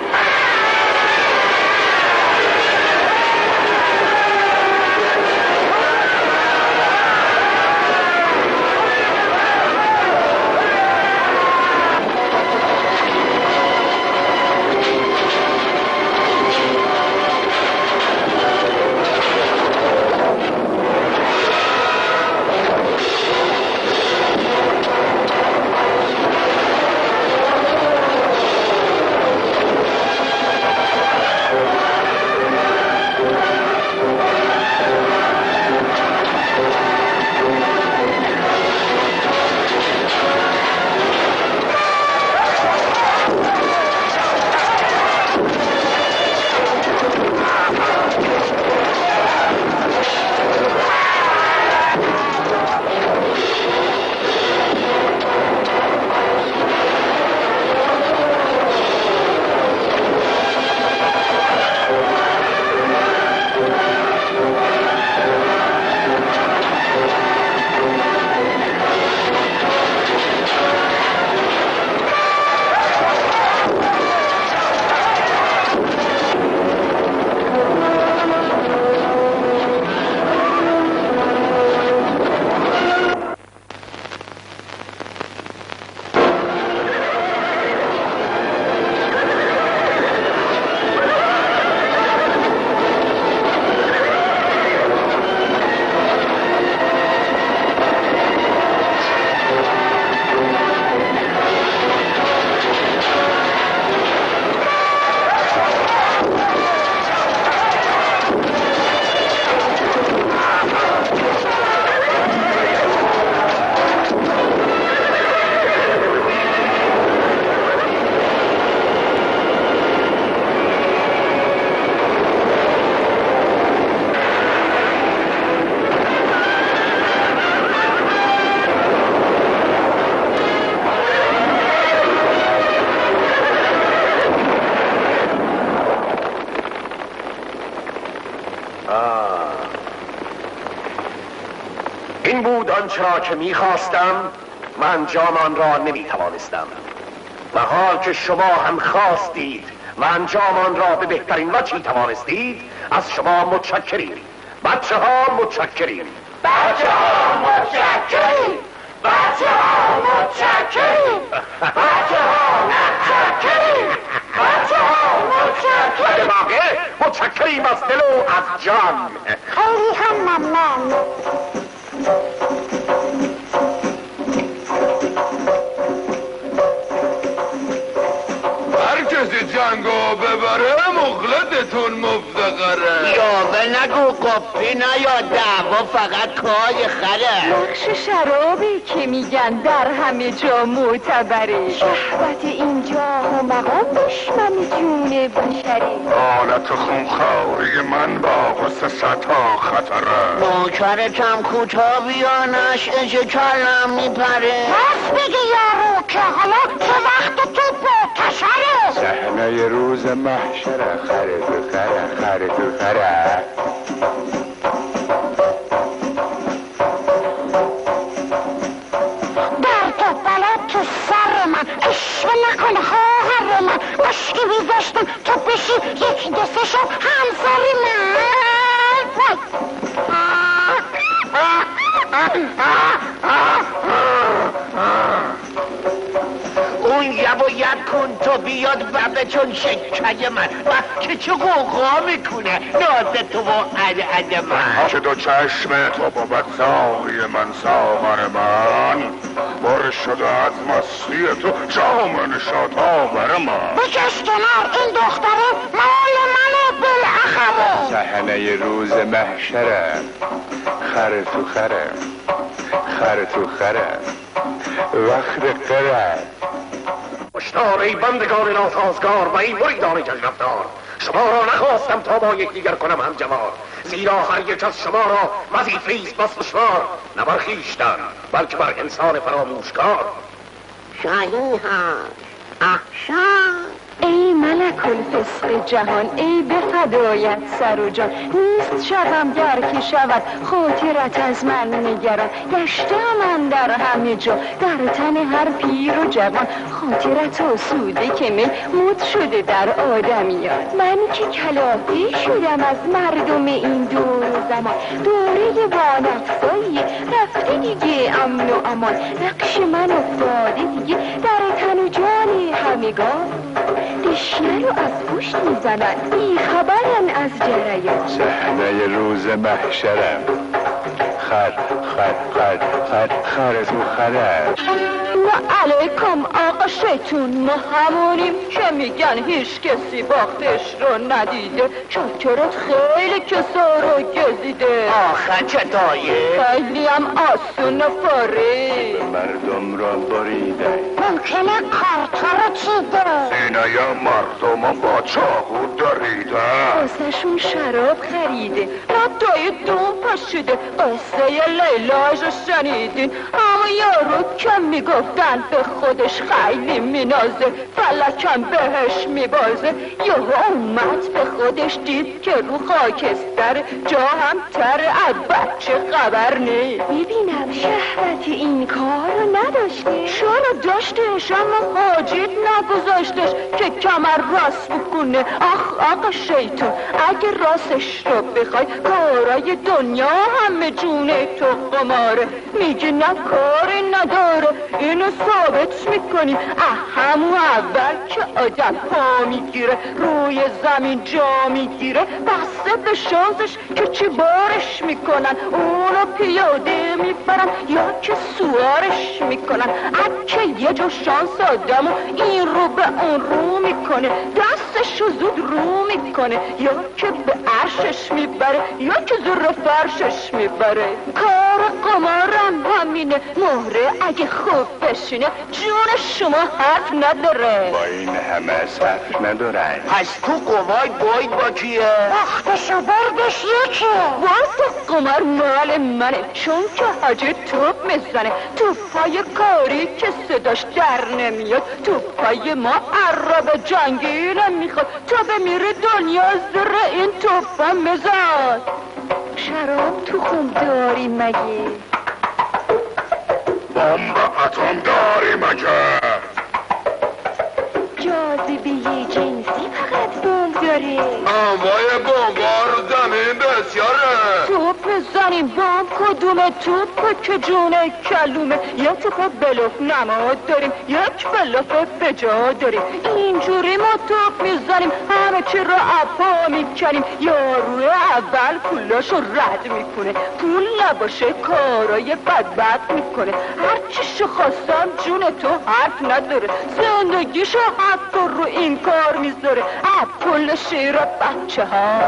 B: این بود آنچه را که میخواستم و انجام آن را نمیتوانستم. و حال که شما هم خواستید و انجام آن را به بهترین وجهی توانستید، از شما متشکریم. بچه ها متشکریم.
I: بچه ها متشکریم. بچه ها متشکریم. بچه ها متشکریم. بچه ها متشکریم.
B: واقعه متشکریم از دل و از جان.
I: خیلی هم ممنون.
J: کسی جنگو ببره مغلطتون مفتقره.
E: یاوه نگو قپی نیا دعوا فقط کای خره.
G: نقش شرابی که میگن در همه جا معتبره.
D: شهوت اینجا و مقامش من جون بشری.
J: حالت خونخواری من با غصه ستا خطره.
E: نوکرتم کوتا بیانش اش کلم میپره.
I: راست بگه یارو که حالا که وقت تو باتشره.
H: صحنه روز محشره خره تو خره خره تو خره.
I: در تو بلا تو سر من اشوه نکنه خواهر من. مشکی بیذاشتم تو بشی یک دو سه شو همسر من.
E: اون یب و ید کن تو بیاد ببه چون شکه من و که چه قوقا میکنه ناز تو و عد من.
J: که دو چشم تو بابت ساقی من ساغر من بار شده از مستی تو جامن شادآور من.
I: بکش کنار این دختره مال منه بالاخره.
H: صحنه روز محشره خره تو خره خره تو خره وقت قره.
B: هشدار ای بندگان ناسازگار و ای مریدان کژرفتار، شما را نخواستم تا با یکدیگر کنم هم جوار. زیرا هر یک از شما را وظیفه‌ای است بس دشوار، نه بر خویشتن بلکه بر انسان فراموشکار.
I: شاهین هست احشان.
G: ای ملک الفسق جهان، ای به فدایت سر و جان. نیست شبم گر که شود خاطرت از من نگران. گشته من در همه جا در تن هر پیر و جوان. خاطرت آسوده که می مد شده در آدمیان. من که کلافه شدم از مردم این دور و زمان. دوره وانفسایی رفته دیگه امن و امان. نقش من افتاده دیگه در تن و جان همگان. دشنه رو از پشت میزنن بی خبرن از جریان.
H: صحنه روز محشرم خر خر خر خر خر تو خره.
G: و علیکم آقا شیطون، ما همونیم که میگن هیچ کسی باختش رو ندیده. چاکرت خیلی کسا رو گزیده.
E: آخه چطایه؟
G: خیلی هم آسون و فاری
H: مردم را بریده.
I: ممکنه کارتا رو چیده.
J: اینه یا مردم با چاقو دریده.
G: قصهشون شراب خریده حتی دوم پاشیده. قصه لیلاج رو شنیدین؟ اما یارو که میگفتن به خودش خیلی مینازه، فلکم بهش میبازه. یهو اومد به خودش دید که رو خاکستر جا هم تر از بچه خبر نی.
D: ببینم شهوت این کار رو نداشته.
G: چرا داشتش اما حاجیت نگذاشتش که کمر راست بکنه. آخ آقا شیطون، اگه راستش رو بخوای کارای دنیا همه جونه تو قماره. میگه نه کاری نداره، اینو ثابت میکنی. اه همون اول که آدم پا میگیره روی زمین جا میگیره بسته به شانسش که چی بارش میکنن. اونو پیاده میبرن یا که سوارش میکنن. اگه یه جو شانس آدمو این رو به اون رو میکنه، دستشو زود رو میکنه، یا که به عرشش میبره یا که زور فرشش میبره. کار قمارم همینه، مهره اگه خوب بشینه جون شما حرف نداره.
H: با این همه حرف ندارن.
E: پس تو قمار باید با کیه؟
I: وقتشو بردش یکی.
G: واسه قمار مال منه، چون که حاجی توپ میزنه. توپای کاری که صداش در نمیاد، توپای ما عرب جنگی نمیاد. میخواد تا بمیره دنیا زره این توفم بزاد. شراب تو خون داری مگه؟
J: بمب اتم داری مگه؟
D: جاذبه جنسی فقط بمب داره.
J: انواع بمب‌ها رو زمین بسیاره.
G: توپ بزنیم بمب کدومه؟ توپ که جونه کلومه. یه توپ بلوف نماد داریم، یک بلوف بجا داریم. اینجوری ما توپ میزنیم همه چی رو اپا میکنیم. یاروی اول پولاشو رد میکنه، پول نباشه کارای بدبخت میکنه. هرچیشو خواستم جون تو حرف نداره، زندگیشو حق رو این کار میذاره. پول شیر بچه ها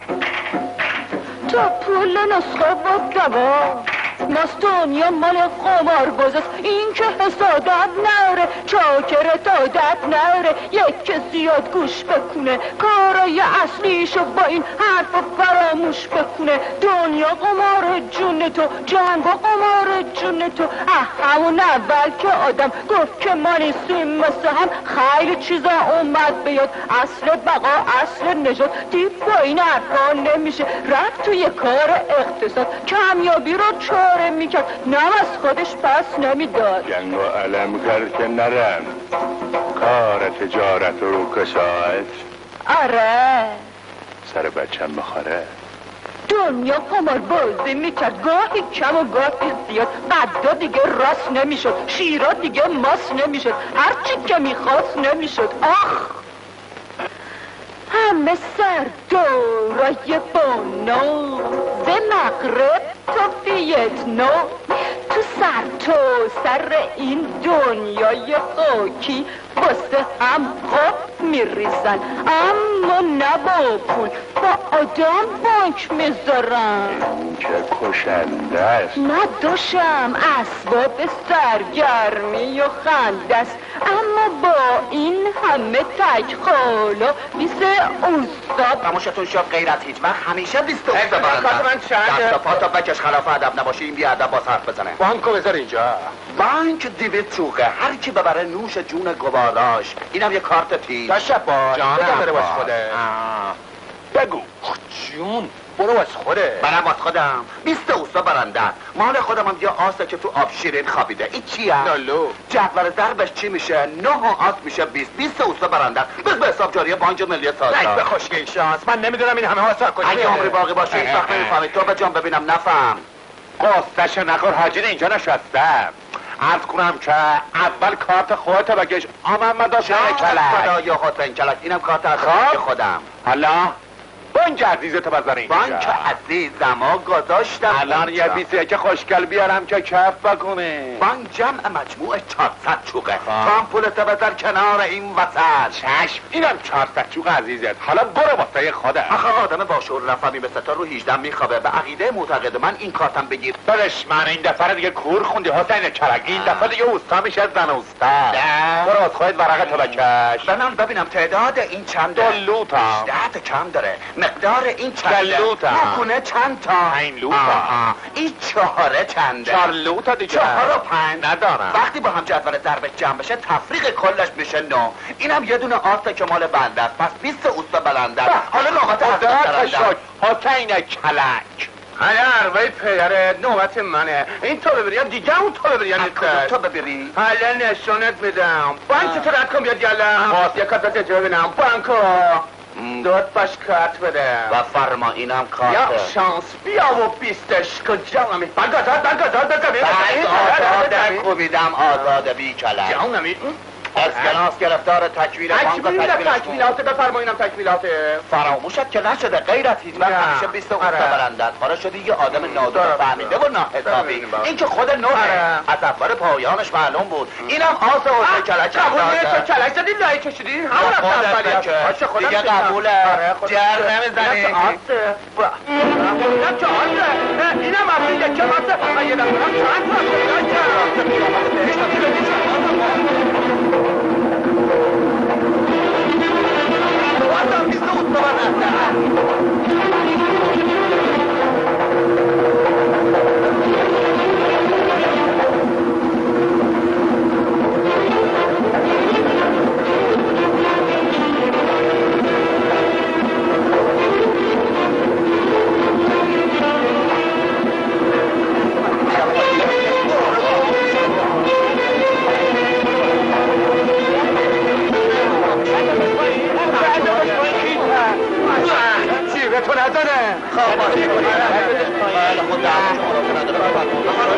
G: تا پول نسخه و دوا. مستونیا مال قمار بازست، این که حسادت نره، چاکر دادت نره. یک زیاد گوش بکنه کارای اصلیشو با این حرف فراموش بکنه. دنیا قمار جون تو، جنگ و قمار جون تو. همون اول که آدم گفت که ما نیستیم مثل هم، خیلی چیزا اومد بیاد. اصل بقا اصل نجات دید با این حرفا نمیشه. رفت توی کار اقتصاد کمیابی رو چاره میکرد، نم از خودش پس نمیداد.
H: جنگ و علم کرد که نرم کار تجارت رو کساعت.
G: آره
H: سر بچم بخوره.
G: دنیا قمار بازی میکرد، گاهی کم و گاهی زیاد. قدا دیگه راست نمیشد، شیرا دیگه ماس نمیشد، هرچی که میخواست نمیشد. آخ همه سر دورای بانو، به مغرب تا ویتنام، تو سر تو سر این دنیای خاکی واسه هم خوب میریزن، اما نه با پول، با آدم بانک میذارن.
H: این که کشنده است.
G: نداشم اسباب سرگرمی و خندست، اما با این همه تک خالا بیست اوستا.
E: تماشاتون شد غیر از هیچ وقت همیشه بیست اوستا برندن. دست و پاتا بکش، خلاف ادب نباشی، این بی ادب باز حرف بزنه.
C: بانکو بذار اینجا.
E: بانک دیوید چوقه، هر کی ببره نوش جون گواراش. اینم یه کارت تیز.
C: تشبا
E: جانم
C: بره
E: با.
C: باز خوده.
H: بگو.
C: جون برو باز خوده.
E: برم باز خودم بیست اوستا برنده. مال خودم هم یه آسه که تو آب شیرین خوابیده. این چیه؟
C: لالو
E: جدول ضربش چی میشه؟ نه آس میشه بیست. بیست اوستا برنده. بس به حساب جاری بانک ملی سازا.
C: رای به خوشگل شانس. من نمیدونم این همه حساب کنی.
E: اگه عمری باقی باشه هیچ وقت نمیفهمی. تو به جان ببینم نفهم.
C: قصدش نخور حاجی، اینجا نشستم. عرض کنم که اول کارت خودت بگش. آمد داشته کلک.
E: خدا یا خود کلک. اینم کارت از خودم.
C: حالا بانک عزیزتو بذار اینجا.
E: بانک عزیزم ها گذاشتم.
C: الان یه بیسیه که خوشگل بیارم که کف بکنه.
E: بانک جمع مجموع چهارصد چوقه. تو هم پولتو بذار کنار این وسط.
C: چشم اینم چهارصد چوق عزیزت. حالا برو واسه خودم.
E: آخه آدم با شعور رفمی مثل تو رو هجده میخوابه. به عقیده معتقد من این کارتم بگیر.
C: دادش من این دفعه دیگه کور خوندی حسین کرک. این دفعه دیگه اوستا میشه زن اوستا. برو از خودت ورقتو بکش.
E: بنام ببینم تعداد این چنده.
C: دو لوتا.
E: هجده کم داره. مقدار این چنده.
C: لوتا.
E: مکونه چند تا؟
C: این لوتا.
E: این چهاره چنده.
C: چهار لوتا دیگه.
E: چهار و پنج
C: ندارم.
E: وقتی با هم جدول ضرب جمع بشه تفریق کلش میشه نو. اینم یه دونه آسته که مال بنده است. پس بیست اوستا بلنده. حالا نقاط
C: خدا شد حسین کلک. حالا وای پیره نوبت منه. این تو ببری دیگه اون تو ببری نیست.
E: تو ببری
C: حالا نشونت میدم. بانک تو رد کن بیاد یالا. باز یک کارت دیگه ببینم. بانکو دوت باش کارت بده
E: و فرما اینم کارت.
C: یا شانس بیا و بیستش کجا نمی بانکو داد بانکو داد بزنی
E: آزاده کوبیدم آزاده بی کلک.
C: جا نمی
E: اسکناس گرفتار تکویل بانک و
C: تکویلش تکویلات بفرمایینم تکویلات
E: فراموشت که نشده غیر از هیچ وقت همیشه بیست اوستا برندت. حالا شدی یه آدم نادر فهمیده و ناحسابی. این که خود نوحه از اول پایانش معلوم بود. اینم آس حسین کلک.
C: قبوله تو کلک زدی لای کشیدی همون رفت اولی
E: دیگه قبوله جر نمیزنی.
C: اینم که آسه اینم هم یکی آسه من یه دفعه چند
E: بازم بیست اوستا برنده.
B: تیرتو نزنه.
E: خب بازی کنید. بله خود دعوا شما را نداره.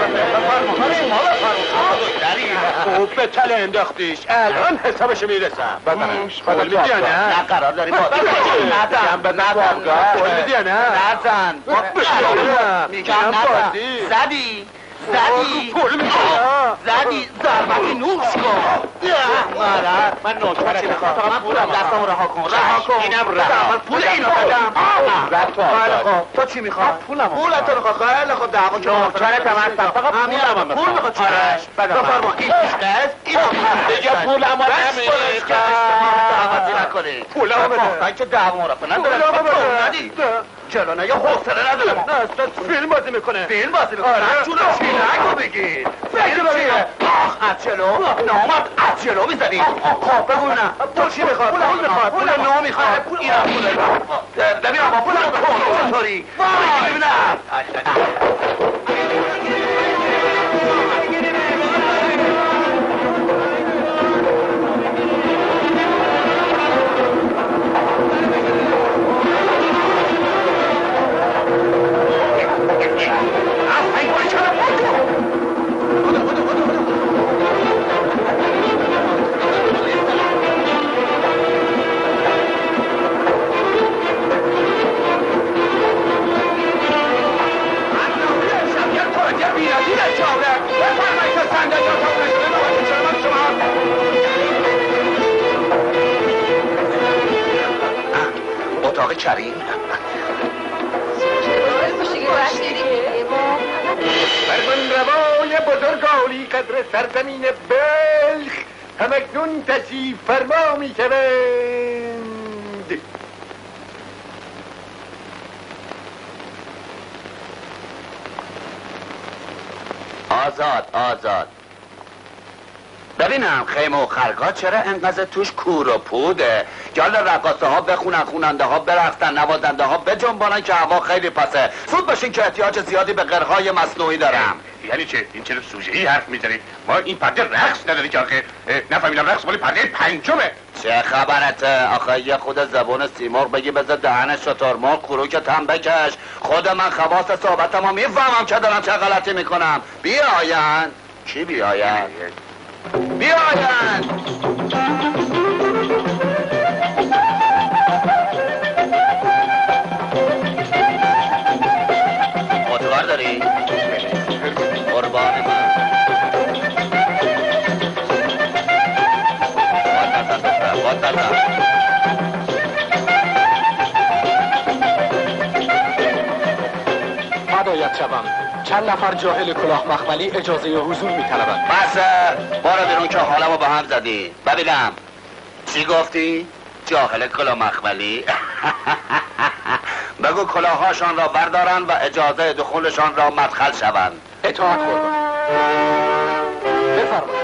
E: خوب به تله انداختیش. الان حسابش میرسم.
B: بدنش قول میدی یا نه؟
E: نه قرار داری بازی کنی. نزن نزن
B: قول میدی یا نه؟
E: نزن میگم نزن. زدی زدی زدی ضربتی نوش کن. من نوکرت میخوام. من پولم دستم رها کن. رها کن. اینم رها. پول اینو بدم. بله خب تو چی میخوای؟ پولم. پولتو میخوای. خیلی خب دعوا که نوکرت هم هستم. فقط پولم میخوام. پول میخواد چیکارش؟ بفرما. این قسط اینو دیگه پولمو نمیخوام. دعوا نکنی. پولمو بده. که دعوا رفت. ندارم. ندی. چرا نگه حوصله ندارم. نه استاد فیلم بازی میکنه. فیلم بازی میکنه. آره جونم چی نگو بگید. فیلم چیه؟ آخ از جلو. نامرد از جلو میزنی. خب بگو نه. تو چی میخواد؟ پول میخواد. پول نو میخواد. اینا پول. ببین آقا پول کن چطوری؟ ببینم. اتاق کریم
B: فرمان روای بزرگانی قدر سرزمین بلخ همکنون تشریف فرما می شوند.
E: آزاد آزاد. ببینم خیمه و خرگاه چرا انقدر توش کور و پوده؟ یالا رقاصه ها بخونن، خوننده ها برقصن، نوازنده ها بجنبانن که هوا خیلی پسه. زود باشین که احتیاج زیادی به قرهای مصنوعی دارم.
C: یعنی چه؟ این چرا سوژه ای حرف میزنی؟ ما این پرده رقص نداری که آخه نفهمیدم رقص مالی پرده پنجمه.
E: چه خبرته؟ آخه یه خود زبون سیمرغ بگی بذار دهن شترمرغ کروکت هم بکش. خود من خواص صحبتم رو میفهمم که دارم چه غلطی میکنم. بیاین. چی بیاین؟ بیاین. اعتبار داری؟ قربان من.
A: هدایت شوم. چند نفر جاهل کلاه مخملی اجازه حضور می‌طلبند.
E: بس بارو بیرون که حالمو به هم زدی. ببینم چی گفتی؟ جاهل کلاه مخملی؟ بگو کلاهاشان را بردارن و اجازه دخولشان را مدخل شوند.
A: اطاعت قربان. بفرمایید.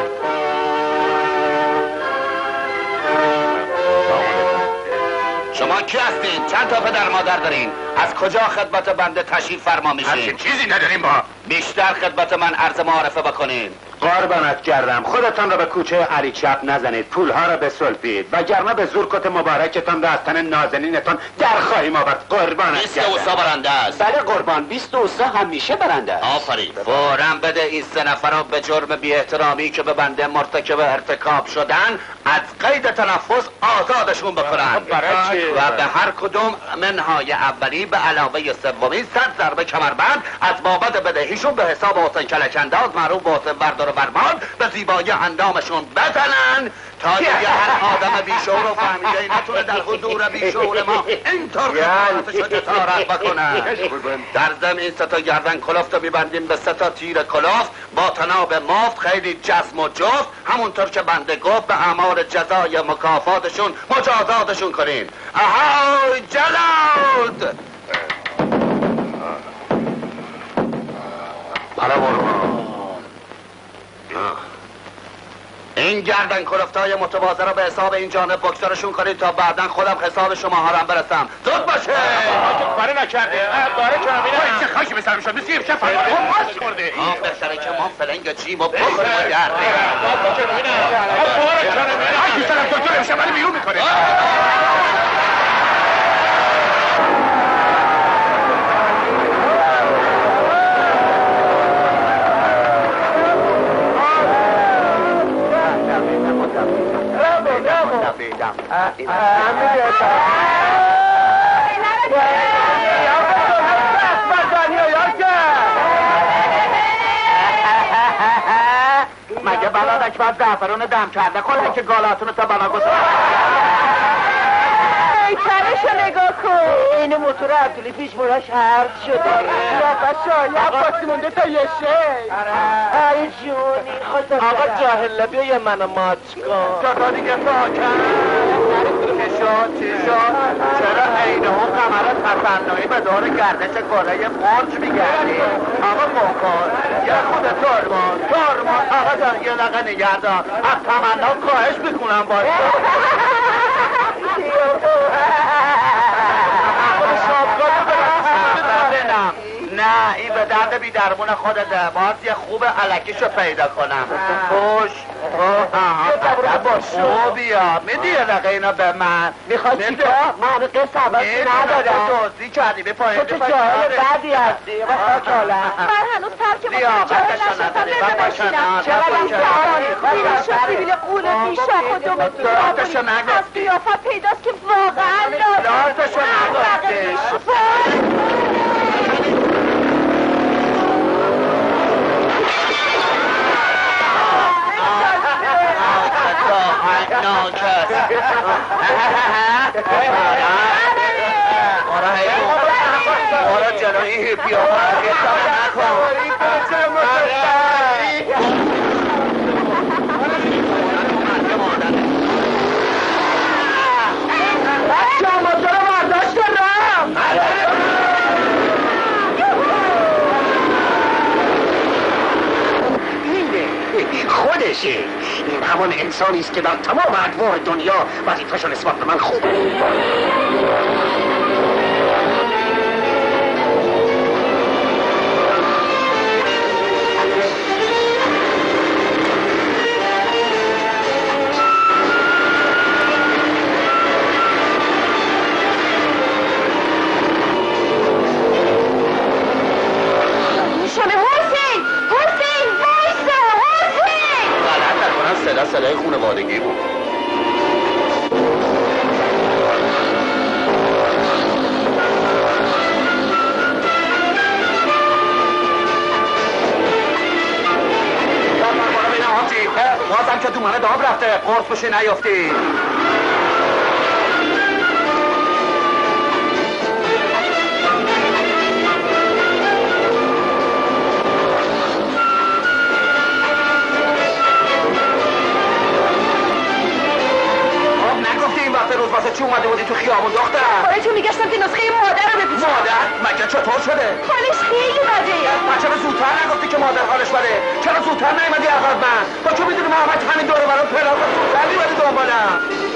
E: شما کی هستین؟ چند تا پدر مادر دارین؟ از کجا خدمت بنده تشریف فرما میشین؟
C: همچین چیزی نداریم ما.
E: بیشتر خدمت من عرض معارفه بکنین.
K: قربانت کردم خودتان را به کوچه علی چپ نزنید، پولها را بسلفید وگرنه به زور کت مبارکتان را از تن نازنینتان در خواهیم آورد. قربانت
E: بیست
K: کردم.
E: اوسا برنده است.
K: بله قربان، بیست اوسا همیشه برنده است.
E: آفرین. فوراً بده این سه نفر را به جرم بی احترامی که به بنده مرتکب ارتکاب شدن از قید تنفس آزادشون بکنن.
K: برای چی؟
E: و به هر کدوم منهای اولی به علاوه سومی صد ضربه کمربند از بابت بدهیشون به حساب حسین کلکنداز معروف به حسین بردار و برمان به زیبایی اندامشون بزنن تا دیگه هر آدم بیشعور و فهمیده نتونه در حضور بیشعور ما اینطور خدماتش رو جسارت بکنن. در ضمن این سه تا گردن کلافت رو میبندیم به سه تا تیر کلافت با تناب مافت خیلی جسم و جفت، همونطور که بنده گفت به اعمال جزای مکافاتشون مجازاتشون کنین. اهای جلاد! حالا برو. این گردن کلفتای متواضع را به حساب این جانب بکسرشون کنید تا بعداً خودم حساب شما ها هم برسم. زود باشه.
C: باره نکرده. باره کنم اینم. چه خاکی به سرم شد. مثل یه شب فرمان پاس کرده.
E: آه بهتره که ما فلنگ جیم و بخوریم و گردیم.
C: باره کنم اینم. هر کی سرم دکتر امشب منو بیرون میکنه.
E: مگه بلادک باید زعفرون دم کرده کنه که گالاتونو تا بلا گذاره
G: تنشو نگاه کن.
E: این موتور عبدالی پیش براش هرد شده
G: لافت شالی عباسی مونده تا یه شی.
E: ای جونی خدا آقا جاهله بیا یه منو ماچ کن
K: چطور دیگه ساکن چی شد چی شد چرا عینه اون قمر تصنعی به دور گردش کره برج میگردی آقا موکن یه خود ترمان ترمان آقا جان یه دقیقه نگردان از تمنا خواهش میکنم باید نه این به درد بی درمون خودته باید یه خوب علکیشو پیدا کنم خوش خوب بیا میدی یه دقیقه اینا به من
E: میخواد چی که؟ من قصه سبکی ندارم
K: دوزی کردی به پایین
E: تو چه جاهل بدی هستی و خاکالا
G: من هنوز ترک
K: لیاقتشو نداری لیاقتشو نداری
G: چقدر این سرانی بیرشو سیبیل قول بیشاخ و دومتون
K: لیاقتشو نگفتی
G: از قیافت پیداست که واقعا
K: لیاقتشو نگفتی آره جلوی هیپی ها خودشه این همان انسانی است که در تمام ادوار دنیا وظیفه‌شو نسبت به من خوبه صدا صدای خانوادگی بود بازم که دومانه داب رفته قرص بشه نیافتی روز واسه چی اومده بودی تو خیابون دختر؟
G: برای تو میگشتم که نسخه مادر رو بپیچم
K: مادر؟ مگه چطور شده؟
G: حالش خیلی بده
K: چرا زودتر نگفتی که مادر حالش بده؟ چرا زودتر نیومدی عقب من؟ با چه میدونی محمد همین دوره برام پلاک زودتر میومدی دنبالم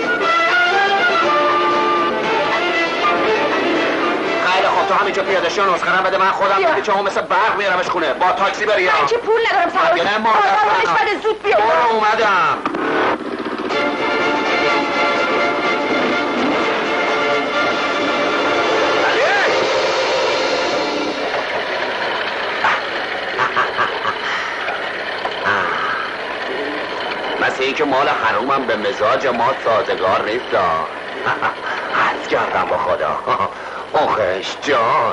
K: خیلی خب تو همینجا پیاده شو نسخه بده من خودم دیدی چه اون مثل برق میارمش خونه با تاکسی بریم
G: من که پول ندارم سوار مادر حالش بده زود بیا
K: برو اومدم مثل این که مال حرومم به مزاج ما سازگار نیست حرف کردم با خدا آخش جان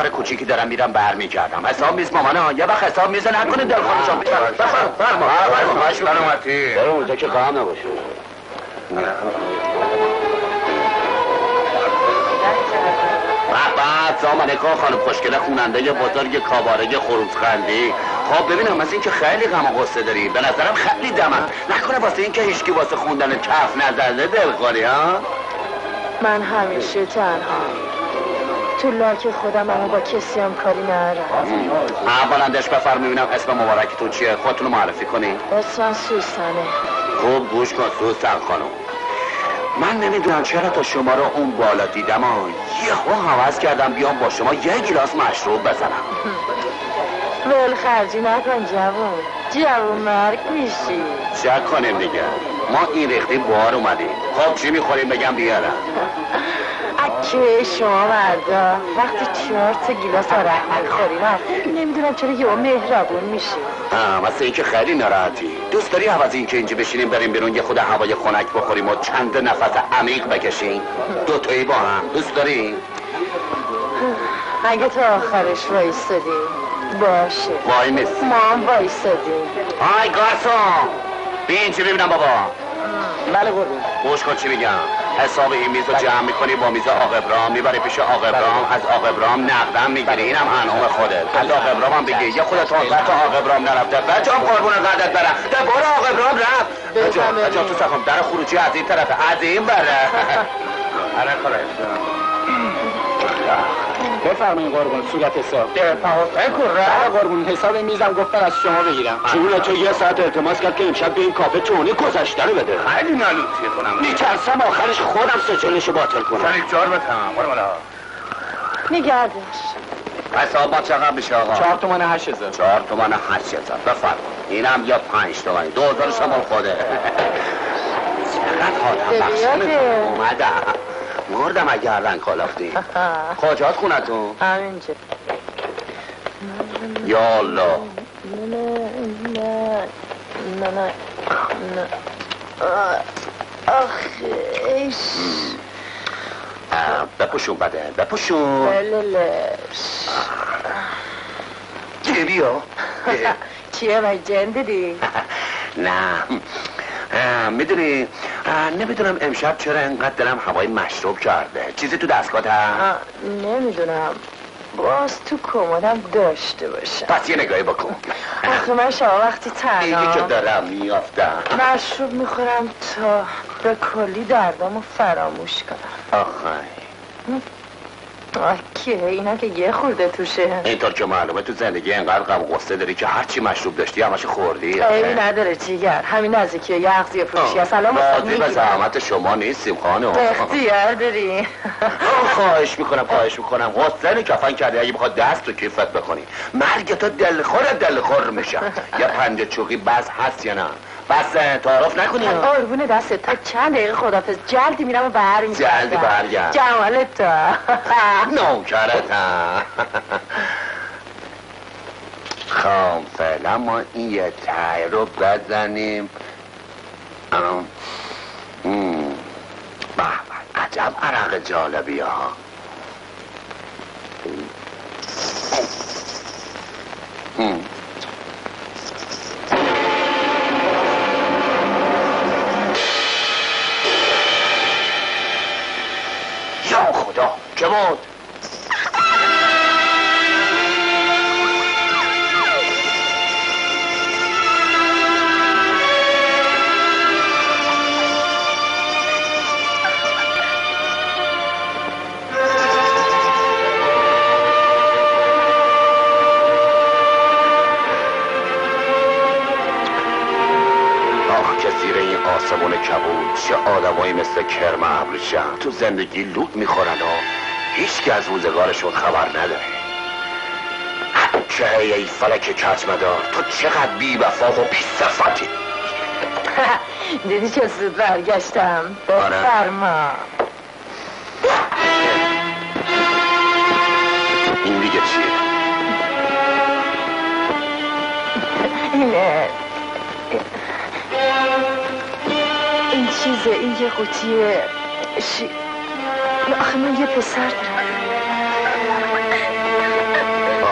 E: کار کوچیکی دارم میرم برمیگردم. حساب میز مامانا، یه وقت حساب میز نکنید دلخواه شما. بفرم فرما
C: باش برامتی
E: برو اونجا که قام نباشه. بعد زامنکا خانم خوشگله خوننده بزرگ کاباره خروسخندی. خب ببینم از این که خیلی غم و غصه داری، به نظرم خیلی دمم نکنه واسه این که هیچکی واسه خوندن کف نزده دلخوری ها؟
G: من همیشه تنها تو لاک خودم، اما با کسی هم کاری ندارم.
E: اولندش بفرم میبینم اسم مبارکتون چیه؟ خودتون رو معرفی کنی؟
G: اسمم سوسنه.
E: خوب گوش کن سوسن خانم، من نمیدونم چرا تا شما رو اون بالا دیدم ها یه خو حوض کردم بیام با شما یه گیلاس مشروب بزنم.
G: ول خرجی نکن جوون، جوون مرگ میشی.
E: چه کنیم دیگه، ما این ریختی بار اومدیم. خب چی میخوریم بگم بیارم؟
G: اکه شما مردا وقتی چهار تا گیلاس عرق میخوریم نمیدونم چرا یهو مهربون میشی.
E: آه مثل این که خیلی ناراحتی. دوست داری عوض این که اینجا بشینیم بریم بیرون یه خود هوای خنک بخوریم و چند نفس عمیق بکشیم دوتایی با هم؟ دوست داری؟
G: اگه تا آخرش وایستادی باشه.
E: وای نیست،
G: ما هم وایستادیم.
E: آی گارسون بین چی ببینم بابا.
K: بله قربون.
E: گوش کن چی میگم. حساب این میز رو جمع میکنی با میز آق ابرام، میبری پیش آق ابرام، از آق ابرام نقدم میگیری. اینم انعام خودت. از آق ابرام هم بگی یه خودت آقا تا آق ابرام نرفته بچه‌ام قربون قدرت برم ده بار آق ابرام رفت. بچه‌ام بچه‌ام تو سخم در خروجی از این طرف از این بره. آره خلاص
K: بفرمایید قربون صورت حساب. بکن ره قربون حساب میزم گفتن از شما بگیرم.
E: چونه تو یه ساعت التماس کرد که امشب به این کافه تونی گذشته رو بده.
C: خیلی نلوتیه کنم
E: میترسم آخرش خودم سجلشو باطل کنم.
C: شریک چهار بتم قربانا
G: نگردش.
E: حساب ما چقدر میشه آقا؟
K: چهار تومن هشت هزار.
E: چهار تومن هشت هزار بفرم. اینم یا پنج تومنی دو هزار شما خوده. چقدر حالم بخشم اومدم مردم اگر رنگ کالافتی. کجاست خونتون؟
G: همینجا.
E: یا الله.
G: نه نه نه نه نه آخیش
E: بپوشون بده بپوشون.
G: بللش
E: چیه بیا؟
G: چیه من جندی؟
E: نه میدونی نمیدونم امشب چرا انقدر دلم هوای مشروب کرده. چیزی تو دستگاه هم؟
G: نمیدونم باز تو کمدم داشته باشم.
E: پس یه نگاهی بکن.
G: آخه من شما وقتی تنها
E: اینی که دارم میافتم
G: مشروب میخورم تا به کلی دردامو فراموش کنم.
E: آخه
G: آه که اینا که یه خورده توشه.
E: اینطور که معلومه تو زندگی انقدر غم و غصه داری که هرچی مشروب داشتی همش خوردی.
G: عیبی نداره جیگر، همین نزدیکی یه اغذیه فروشی هست. الان
E: راضی به زحمت شما نیستیم خانم.
G: اختیار داری.
E: خواهش میکنم خواهش میکنم غصه کفن کردی اگه بخواد دست تو کیفت بکنی مرگ تو دلخور دلخور میشم. یه پنجه چوقی بس هست یا نه؟ بس تعارف نکنی.
G: قربون دست تا چند دقیقه خدافظ جلدی میرم و برمیگردم.
E: جلدی برگرد.
G: جمالت تا
E: نوکرتم. خب فعلا ما این یه تای رو بزنیم. به عجب عرق جالبی ها. یا خدا که بود؟ آسمون کبود چه آدمایی مثل کرم ابریشم تو زندگی لوت میخورن و هیچ که از روزگارشون خبر نداره. چه ای فلک کچمدار تو چقدر بی وفا و بی صفتی.
G: دیدی چه زود برگشتم. بفرما.
E: این دیگه چیه؟
G: اینه این چیزه، این یه قوطیه شی... آخه من یه پسر دارم.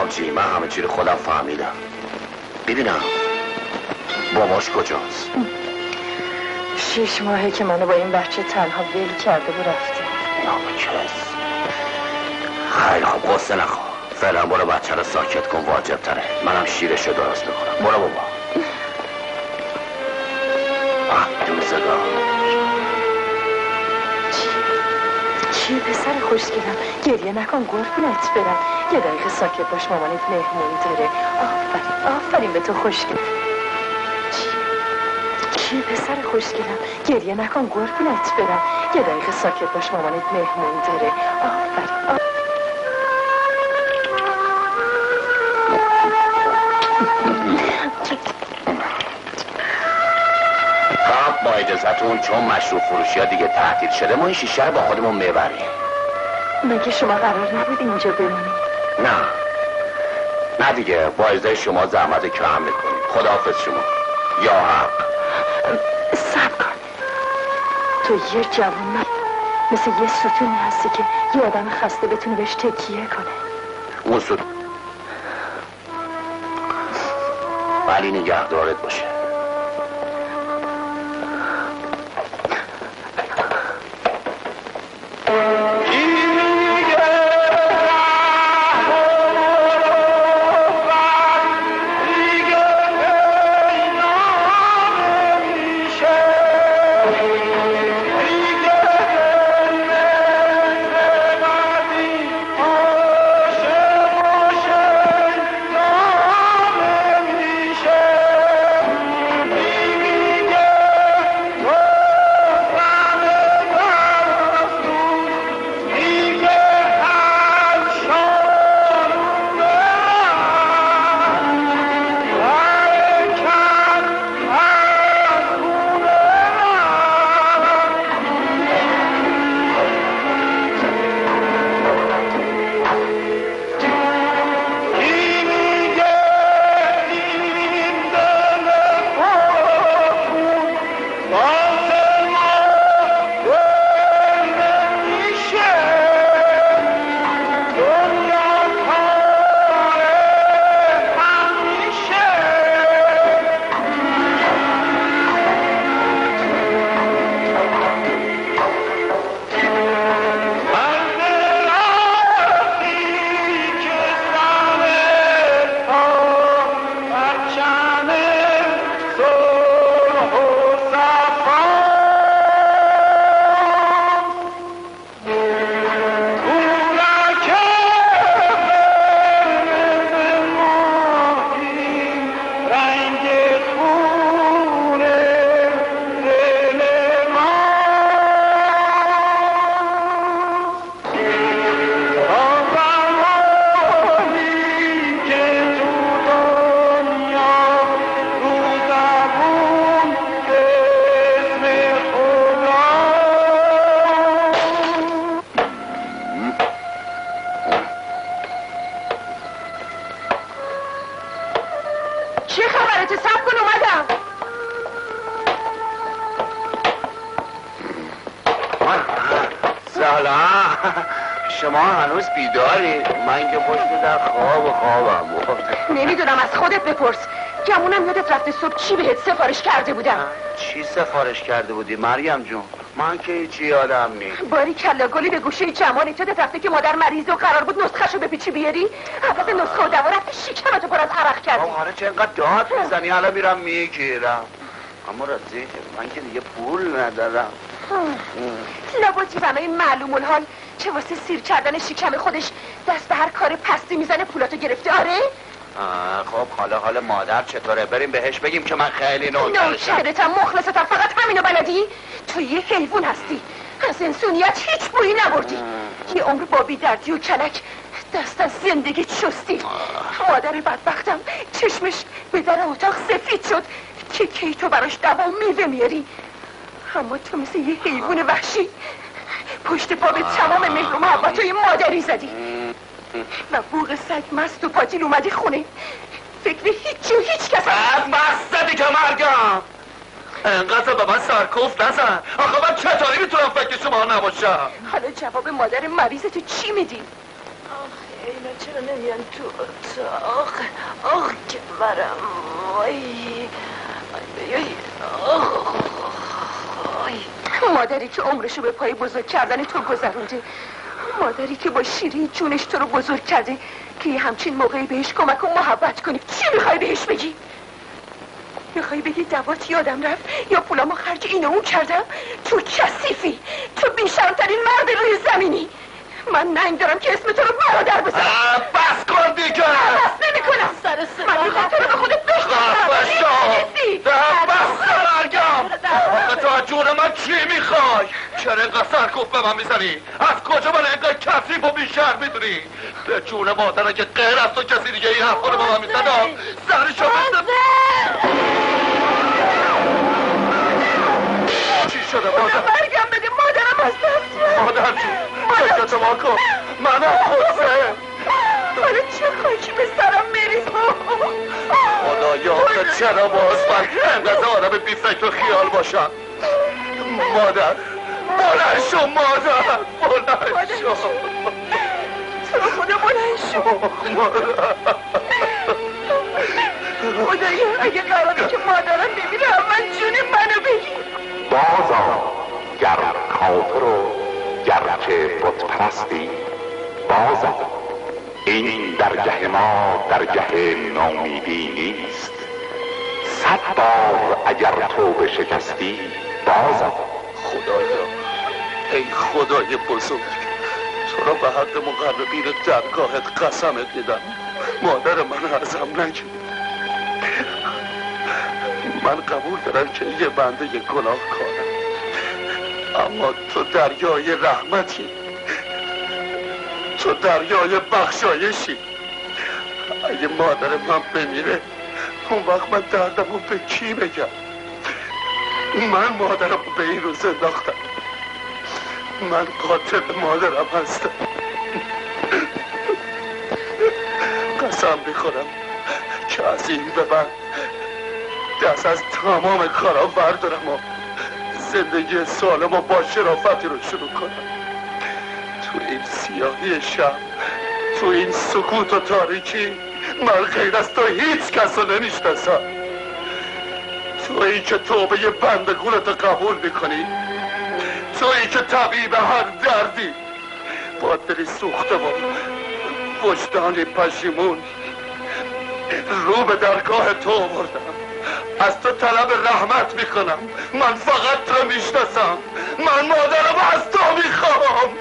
C: موجی من همه چی رو خودم فهمیدم. ببینم باباش کجاست؟
G: شیش ماهه که منو با این بچه تنها ول کرده و رفته.
C: نامکس. خیلی خوب قصه نخوا. فعلا برو بچه رو ساکت کن، واجب تره. منم شیرش رو درست میکنم. برو بابا. آه دوزگاه.
G: چی پسر خوشگلم؟ گریه نکن قربونت برم. یه دقیقه ساکت باش، مامانت مهمونی داره. آفرین آفرین به تو خوشگلم. چی پسر خوشگلم؟ گریه نکن قربونت برم. یه دقیقه ساکت باش، مامانت مهمونی داره. آفرین آفرین.
C: با اجازتون چون مشروب فروشی ها دیگه تعطیل شده ما این شیشه رو با خودمون میبریم.
G: مگه شما قرار نبود اینجا بمونید؟
C: نه نه دیگه، با اجازه شما زحمت کم میکنیم. خداحافظ شما. یا حق.
G: صبر کن. تو یه جوان مثل یه ستونی هستی که یه آدم خسته بتونه بهش تکیه کنه.
C: اون ستون ولی نگهدارت باشه.
E: شما هنوز بیداری؟ من که پشت در خواب و خوابم.
G: نمیدونم، از خودت بپرس. گمونم یادت رفته صبح چی بهت سفارش کرده بودم.
E: چی سفارش کرده بودی مریم جون؟ من که هیچی یادم نیست.
G: باری کلا گلی به گوشه جمالت یادت رفته که مادر مریضه و قرار بود نسخه‌شو بپیچی بیاری؟ عوض نسخه و دوا رفتی شکمتو پر از عرق کردی.
E: آره چه اینقدر داد میزنی؟ حالا میرم میگیرم. اما راستی من که دیگه پول ندارم.
G: لابد جیبنای معلوم الحال چه واسه سیر کردن شکم خودش دست به هر کار پستی میزنه پولاتو گرفته. آره؟
E: خب حالا حالا مادر چطوره؟ بریم بهش بگیم که من خیلی نوکرشم.
G: نوکرتم مخلصتم، فقط همینو بلدی؟ تو یه حیوان هستی، از انسانیت هیچ بویی نبردی. یه عمر با بی‌دردی و کلک دست از زندگی چستی. مادر بدبختم چشمش به در اتاق سفید شد که کی تو براش دوا و میوه میاری. اما تو مثل یه حیوان وحشی پشت پا به تمام مهر و محبت و یه مادری زدی و بوق سگ مست و پاتیل اومدی خونه. فکر هیچی و هیچ کس
E: بعد مست دیگه مرگم. انقدر به من سرکوف نزن. آخه من چطوری میتونم فکر شما نباشم؟
G: حالا جواب مادر مریض تو چی میدی؟
D: آخ ای
G: چرا نمیان تو اتاق؟ آخ که مرم آی مادری که عمرشو به پای بزرگ کردن تو گذرونده، مادری که با شیری جونش تو رو بزرگ کرده که یه همچین موقعی بهش کمک و محبت کنی. چی میخوای بهش بگی؟ میخوای بگی دوات یادم رفت یا پولامو خرج این اون کردم؟ تو کثیفی، تو بیشرمترین مرد روی زمینی. من ننگ دارم که اسم تو رو برادر بزنم.
E: بس کن دیگه.
G: بس نمی کنم. سر سر من میخوام تو رو به خودت بشنم.
E: بس مرگم. آخه تو از جون من چی میخوای؟ چرا اینقدر سرکوف به من میزنی؟ از کجا من اینقدر کثیف و بیشرم میدونی؟ به جون مادر اگه غیر از تو کسی دیگه این حرفا رو به من میزنم سرشو بزن. چی شده مادر؟
G: مرگم بده مادرم از دست.
E: مادر جون چشتو ما کن. منم خودسه.
G: حالا چه خاکی به سرم میریزم؟
E: خدایا چرا باز من انقدر آدم بی فکر و خیال باشم؟ مادر بلند شو مادر بلند شو.
G: تو خدا بلند شو.
E: مادر
G: خدایا اگه قراره که مادرم بمیره اول جون منو بگیر.
H: بازا گر کافر و گرچه بت پرستی بازا این درگه ما درگه نامیدی نیست. صد بار اگر تو به شکستی بازا.
E: خدایا ای خدای بزرگ تو را به حق مقربین درگاهت قسمت میدم مادر من ازم نگیر. من قبول دارم که یه بنده یه گناه کارم اما تو دریای رحمتی، تو دریای بخشایشی. اگه مادر من بمیره اون وقت من دردمو به کی بگم؟ من مادرم به این روز انداختم. من قاتل مادرم هستم. قسم میخورم که از این به بعد دست از تمام کارا بردارم و زندگی سالم و با شرافتی رو شروع کنم. تو این سیاهی شب، تو این سکوت و تاریکی من غیر از تو هیچ کس رو نمیشناسم. تو این که توبه یه بندگونتو قبول میکنی، تو این که طبیب هر دردی با دلی سوخته و وجدانی پشیمون رو به درگاه تو آوردم. از تو طلب رحمت میکنم. من فقط تو میشناسم. من مادرم از تو میخوام.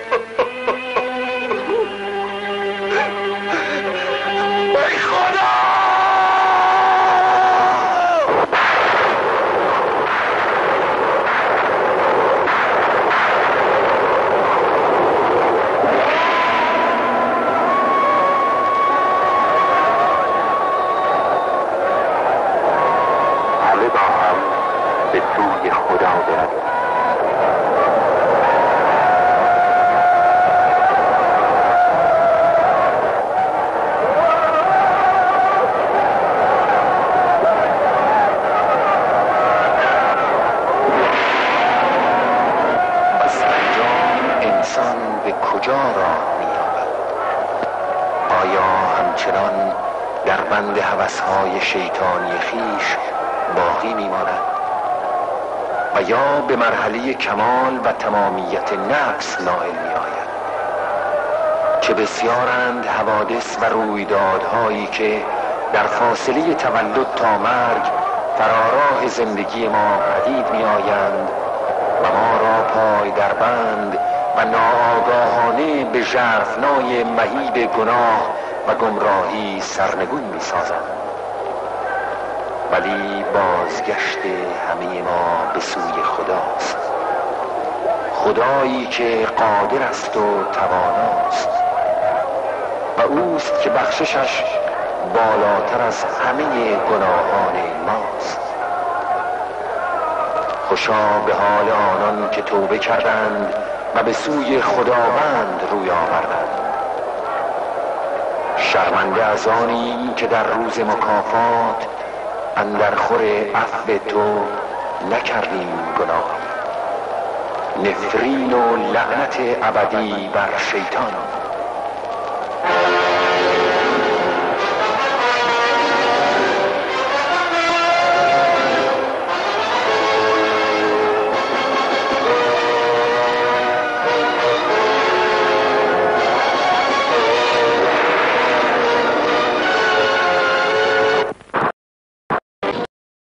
E: ای خدا
H: همه با هم به سوی خدا برویم.
A: به کجا راه می‌یابد؟ آیا همچنان در بند هوس‌های شیطانی خویش باقی می‌ماند و یا به مرحله کمال و تمامیت نفس نائل می‌آید؟ چه بسیارند حوادث و رویدادهایی که در فاصله تولد تا مرگ فراراه زندگی ما پدید می‌آیند و ما را پای در بند و ناآگاهانه به ژرفنای مهیب گناه و گمراهی سرنگون می سازند. ولی بازگشت همه ما به سوی خداست، خدایی که قادر است و تواناست و اوست که بخششش بالاتر از همه گناهان ماست. خوشا به حال آنان که توبه کردند و به سوی خداوند روی آوردند. شرمنده از آنیم که در روز مکافات اندر خور عفو تو نکردیم گناه. نفرین و لعنت ابدی بر شیطان.